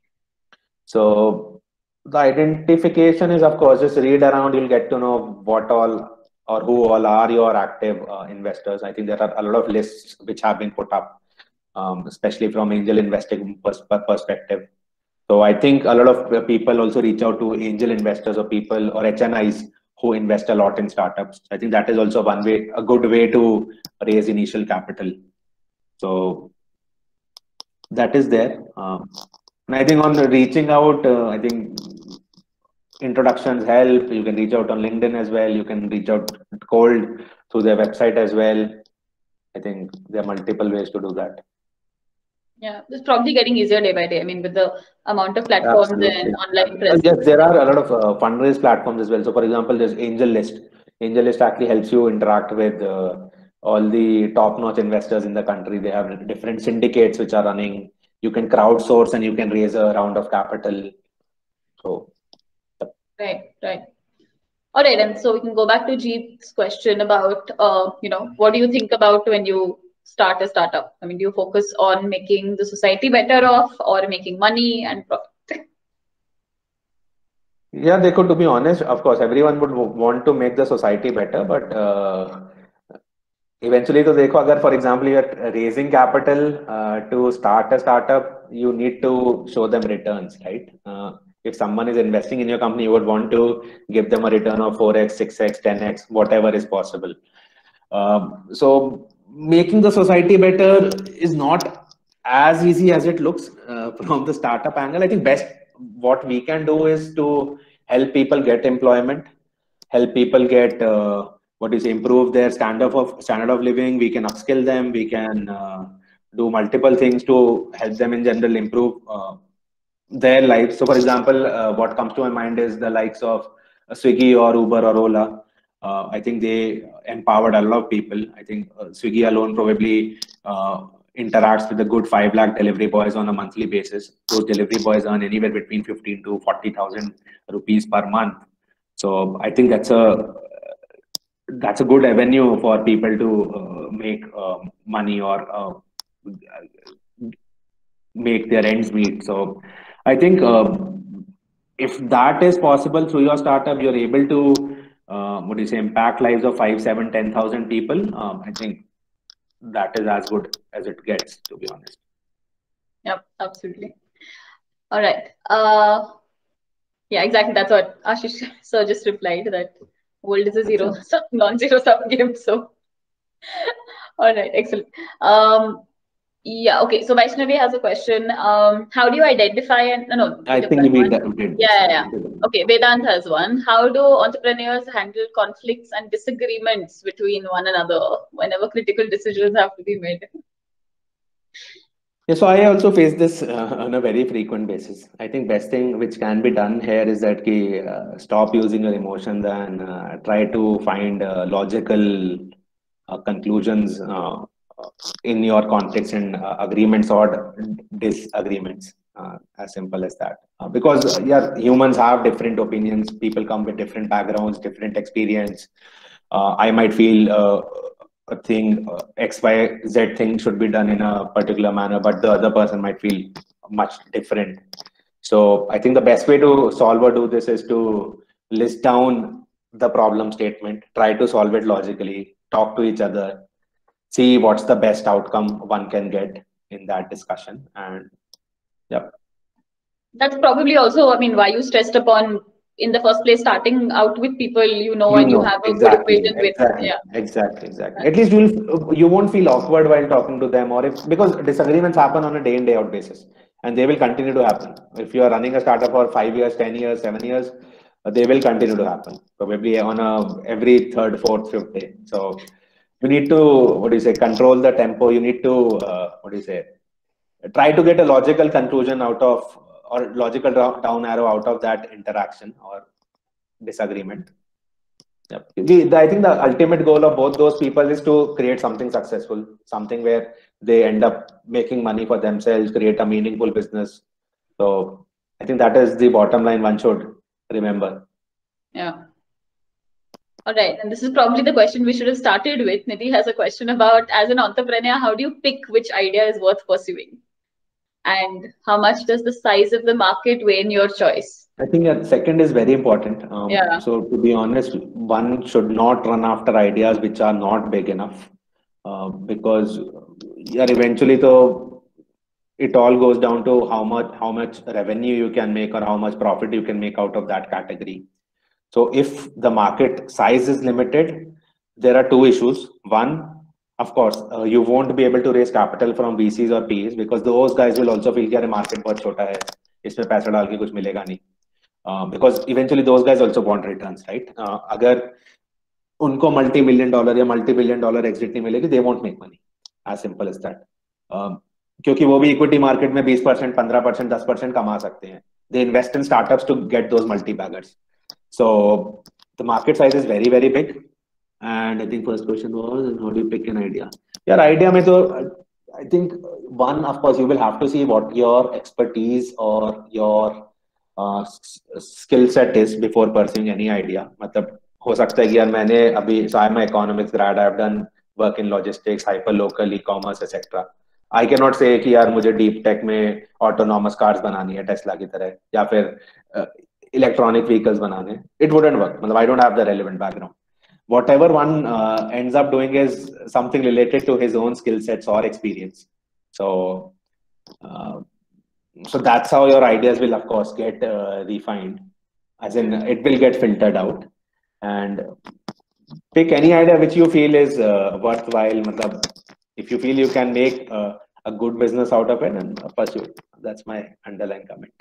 So the identification is, of course, just read around, you'll get to know what all or who all are your active uh, investors. I think there are a lot of lists which have been put up, um, especially from angel investing pers perspective. So I think a lot of people also reach out to angel investors or people or H N Is who invest a lot in startups. I think that is also one way, a good way to raise initial capital. So that is there. Um, and I think on the reaching out, uh, I think introductions help. You can reach out on LinkedIn as well. You can reach out cold through their website as well. I think there are multiple ways to do that. Yeah, it's probably getting easier day by day. I mean, with the amount of platforms Absolutely. And online presence. Yes, there are a lot of uh, fundraise platforms as well. So, for example, there's AngelList. AngelList actually helps you interact with uh, all the top-notch investors in the country. They have different syndicates which are running. You can crowdsource and you can raise a round of capital. So, right, right. All right, and so we can go back to Jeet's question about, uh, you know, what do you think about when you start a startup? I mean, do you focus on making the society better off or making money and profit? Yeah, they could, to be honest, of course, everyone would want to make the society better, but uh, eventually, to dekho, agar, for example, you are raising capital uh, to start a startup, you need to show them returns, right? Uh, if someone is investing in your company, you would want to give them a return of four X, six X, ten X, whatever is possible. Um, so making the society better is not as easy as it looks uh, from the startup angle. I think best what we can do is to help people get employment, help people get uh, what is improve their standard of standard of living. We can upskill them. We can uh, do multiple things to help them in general improve uh, their lives. So, for example, uh, what comes to my mind is the likes of uh, Swiggy or Uber or Ola. Uh, I think they empowered a lot of people. I think uh, Swiggy alone probably uh, interacts with a good five lakh delivery boys on a monthly basis. Those delivery boys earn anywhere between fifteen to forty thousand rupees per month. So I think that's a that's a good avenue for people to uh, make uh, money or uh, make their ends meet. So I think uh, if that is possible through your startup, you're able to uh, what do you say, impact lives of five, seven, ten thousand people. Um, I think that is as good as it gets, to be honest. Yep, absolutely. All right. Uh, yeah, exactly. That's what Ashish sir just replied, that world is a zero, so non-zero sum game. So, all right, excellent. Um, yeah, okay. So Vaishnavi has a question. Um, how do you identify and no, no I think we did. We did yeah, yeah, yeah. Okay, Vedant has one. How do entrepreneurs handle conflicts and disagreements between one another whenever critical decisions have to be made? Yeah, so I also face this uh, on a very frequent basis. I think best thing which can be done here is that ki, uh, stop using your emotions and uh, try to find uh, logical uh, conclusions uh, in your conflicts and uh, agreements or disagreements. Uh, as simple as that. Uh, because uh, yeah, humans have different opinions. People come with different backgrounds, different experience. Uh, I might feel uh, a thing, uh, X, Y, Z thing should be done in a particular manner, but the other person might feel much different. So I think the best way to solve or do this is to list down the problem statement, try to solve it logically, talk to each other, see what's the best outcome one can get in that discussion. And yeah. That's probably also, I mean, why you stressed upon in the first place starting out with people you know You and you know, have a good exactly, equation with. exactly, Yeah. exactly, exactly. At least you'll you won't feel awkward while talking to them, or if because disagreements happen on a day in day out basis, and they will continue to happen. If you are running a startup for five years, ten years, seven years, uh, they will continue to happen. Probably on a every third, fourth, fifth day. So you need to what do you say? Control the tempo. You need to uh, what do you say? Try to get a logical conclusion out of or logical down arrow out of that interaction or disagreement. Yep. The, I think the ultimate goal of both those people is to create something successful, something where they end up making money for themselves, create a meaningful business. So I think that is the bottom line one should remember. Yeah. All right. And this is probably the question we should have started with. Nidhi has a question about, as an entrepreneur, how do you pick which idea is worth pursuing? And how much does the size of the market weigh in your choice? I think that second is very important. Um, Yeah. So to be honest, one should not run after ideas which are not big enough, uh, because yeah, eventually though it all goes down to how much how much revenue you can make or how much profit you can make out of that category. So if the market size is limited, there are two issues. One, of course, uh, you won't be able to raise capital from V Cs or P Es because those guys will also feel that the market बहुत छोटा है, इसमें पैसा डाल के कुछ मिलेगा नहीं. Uh, because eventually those guys also want returns, right? Uh, अगर उनको multi million dollar या multi billion dollar exit नहीं मिलेगी, they won't make money. As simple as that. Uh, क्योंकि वो भी equity market में twenty percent, fifteen percent, ten percent कमा सकते हैं. They invest in startups to get those multi baggers. So the market size is very very big. And I think first question was, how do you pick an idea? Your idea में तो I think one, of course, you will have to see what your expertise or your uh, skill set is before pursuing any idea. मतलब हो सकता है कि यार मैंने अभी so I'm an economics grad, I've done work in logistics, hyper local, e-commerce, et cetera. I cannot say कि यार मुझे deep tech में autonomous cars बनानी है Tesla की तरह या फिर uh, electronic vehicles बनाने. It wouldn't work. मतलब I don't have the relevant background. Whatever one uh, ends up doing is something related to his own skill sets or experience. So, uh, so that's how your ideas will, of course, get uh, refined. As in, it will get filtered out, and pick any idea which you feel is uh, worthwhile. Matlab, if you feel you can make uh, a good business out of it, and pursue it. That's my underlying comment.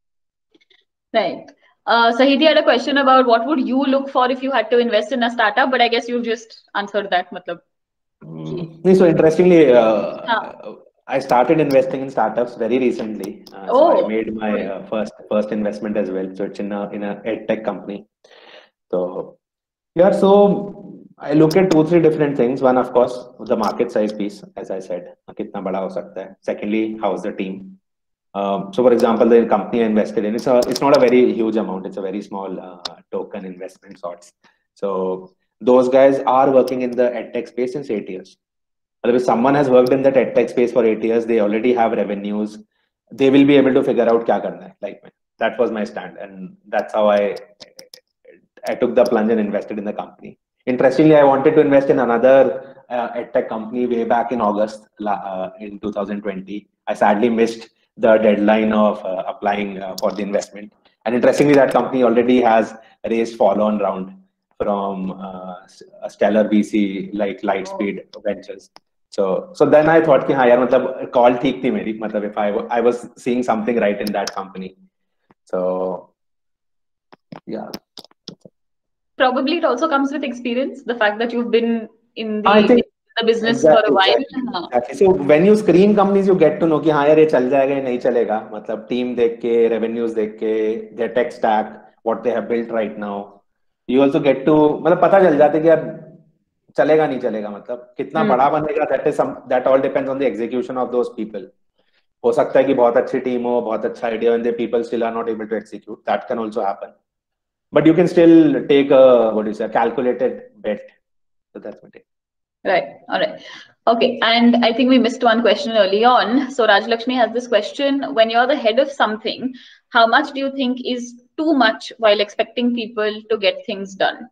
Right. Uh, Sahiti had a question about what would you look for if you had to invest in a startup, but I guess you've just answered that. Matlab. Mm, so interestingly, uh, huh. I started investing in startups very recently. Uh, oh, so I made my uh, first first investment as well. So it's in a in a ed tech company. So yeah, so I look at two three different things. One, of course, the market size piece, as I said, कितना बड़ा हो सकता है. Secondly, how's the team? Um, so, for example, the company I invested in, it's a, it's not a very huge amount. It's a very small uh, token investment sorts. So those guys are working in the edtech space since eight years. But if someone has worked in the edtech space for eight years, they already have revenues. They will be able to figure out kya karna hai. Like that was my stand, and that's how I I took the plunge and invested in the company. Interestingly, I wanted to invest in another uh, edtech company way back in August uh, in two thousand twenty. I sadly missed the deadline of uh, applying uh, for the investment. And interestingly, that company already has raised follow-on round from uh, a stellar V C like Lightspeed Ventures. So, so then I thought, कि हाँ यार मतलब call ठीक थी मेरी. मतलब if I I was seeing something right in that company. So, yeah. Probably it also comes with experience. The fact that you've been in the I think the business exactly, for a while. Exactly, exactly. So when you screen companies, you get to know कि हाँ यार ये चल जाएगा या नहीं चलेगा. मतलब team देख के, revenues देख के, their tech stack, what they have built right now. You also get to मतलब पता चल जाता है कि यार चलेगा नहीं चलेगा. मतलब कितना बड़ा बनेगा. That is some that all depends on the execution of those people. हो सकता है कि बहुत अच्छी team हो, बहुत अच्छा idea, and the people still are not able to execute. That can also happen. But you can still take a what is a calculated bet. So that's what it is. Right. All right. Okay. And I think we missed one question early on. So Rajlakshmi has this question. When you're the head of something, how much do you think is too much while expecting people to get things done?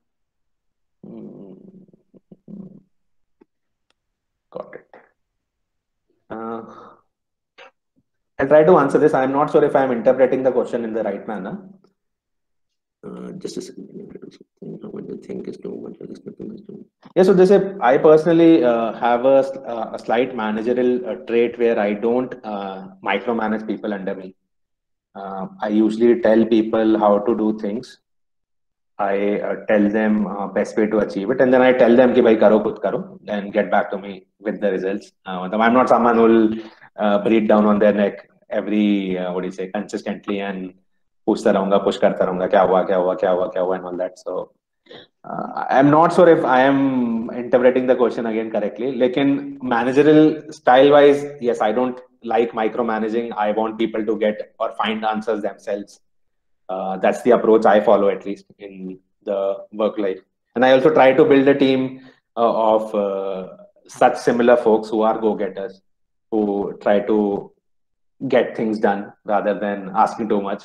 Got it. Uh, I'll try to answer this. I'm not sure if I'm interpreting the question in the right manner. Uh, just a second. What do you think is too much? Yeah, so this is, I personally uh, have a, a slight managerial uh, trait where I don't uh, micromanage people under me. Uh, I usually tell people how to do things. I uh, tell them uh, best way to achieve it, and then I tell them ki bhai karo khud karo, then get back to me with the results. Uh, I'm not someone who will uh, breathe down on their neck every uh, what do you say consistently and पूछता रहूंगा push करता रहूंगा क्या हुआ क्या हुआ क्या हुआ क्या हुआ and all that. So uh, I'm not sure if I am interpreting the question again correctly. Lekin managerial style wise, yes, I don't like micromanaging. I want people to get or find answers themselves. Uh, that's the approach I follow, at least in the work life. And I also try to build a team uh, of uh, such similar folks who are go-getters, who try to get things done rather than asking too much.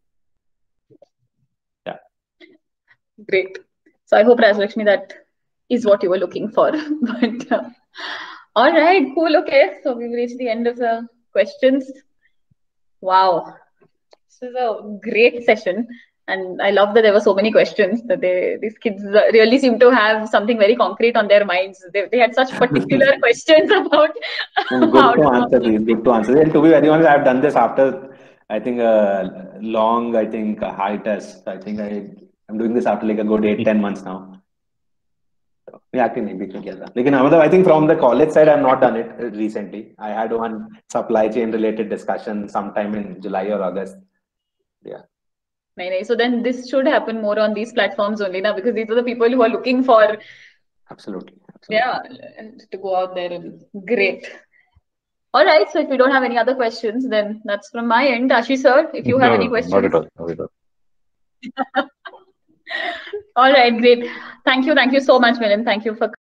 Yeah. Great. So I hope, Rajlakshmi, that is what you were looking for. But uh, all right, cool. Okay, so we've reached the end of the questions. Wow. This is a great session, and I love that there were so many questions. That they these kids really seem to have something very concrete on their minds. They, they had such particular questions about good how to to answer these. Good to answer. And to be very honest, I've done this after I think a long, I think a high test. I think I I'm doing this after like a good eight ten months now. So, yeah, I can maybe together. Like, I think from the college side, I've not done it recently. I had one supply chain related discussion sometime in July or August. Yeah. So then this should happen more on these platforms only now, because these are the people who are looking for absolutely, absolutely. Yeah, to go out there and great. All right, so if you don't have any other questions, then that's from my end. Ashish sir, if you have no, any no, questions. Not at all. Not at all. All right, great. Thank you. Thank you so much, Milind. Thank you for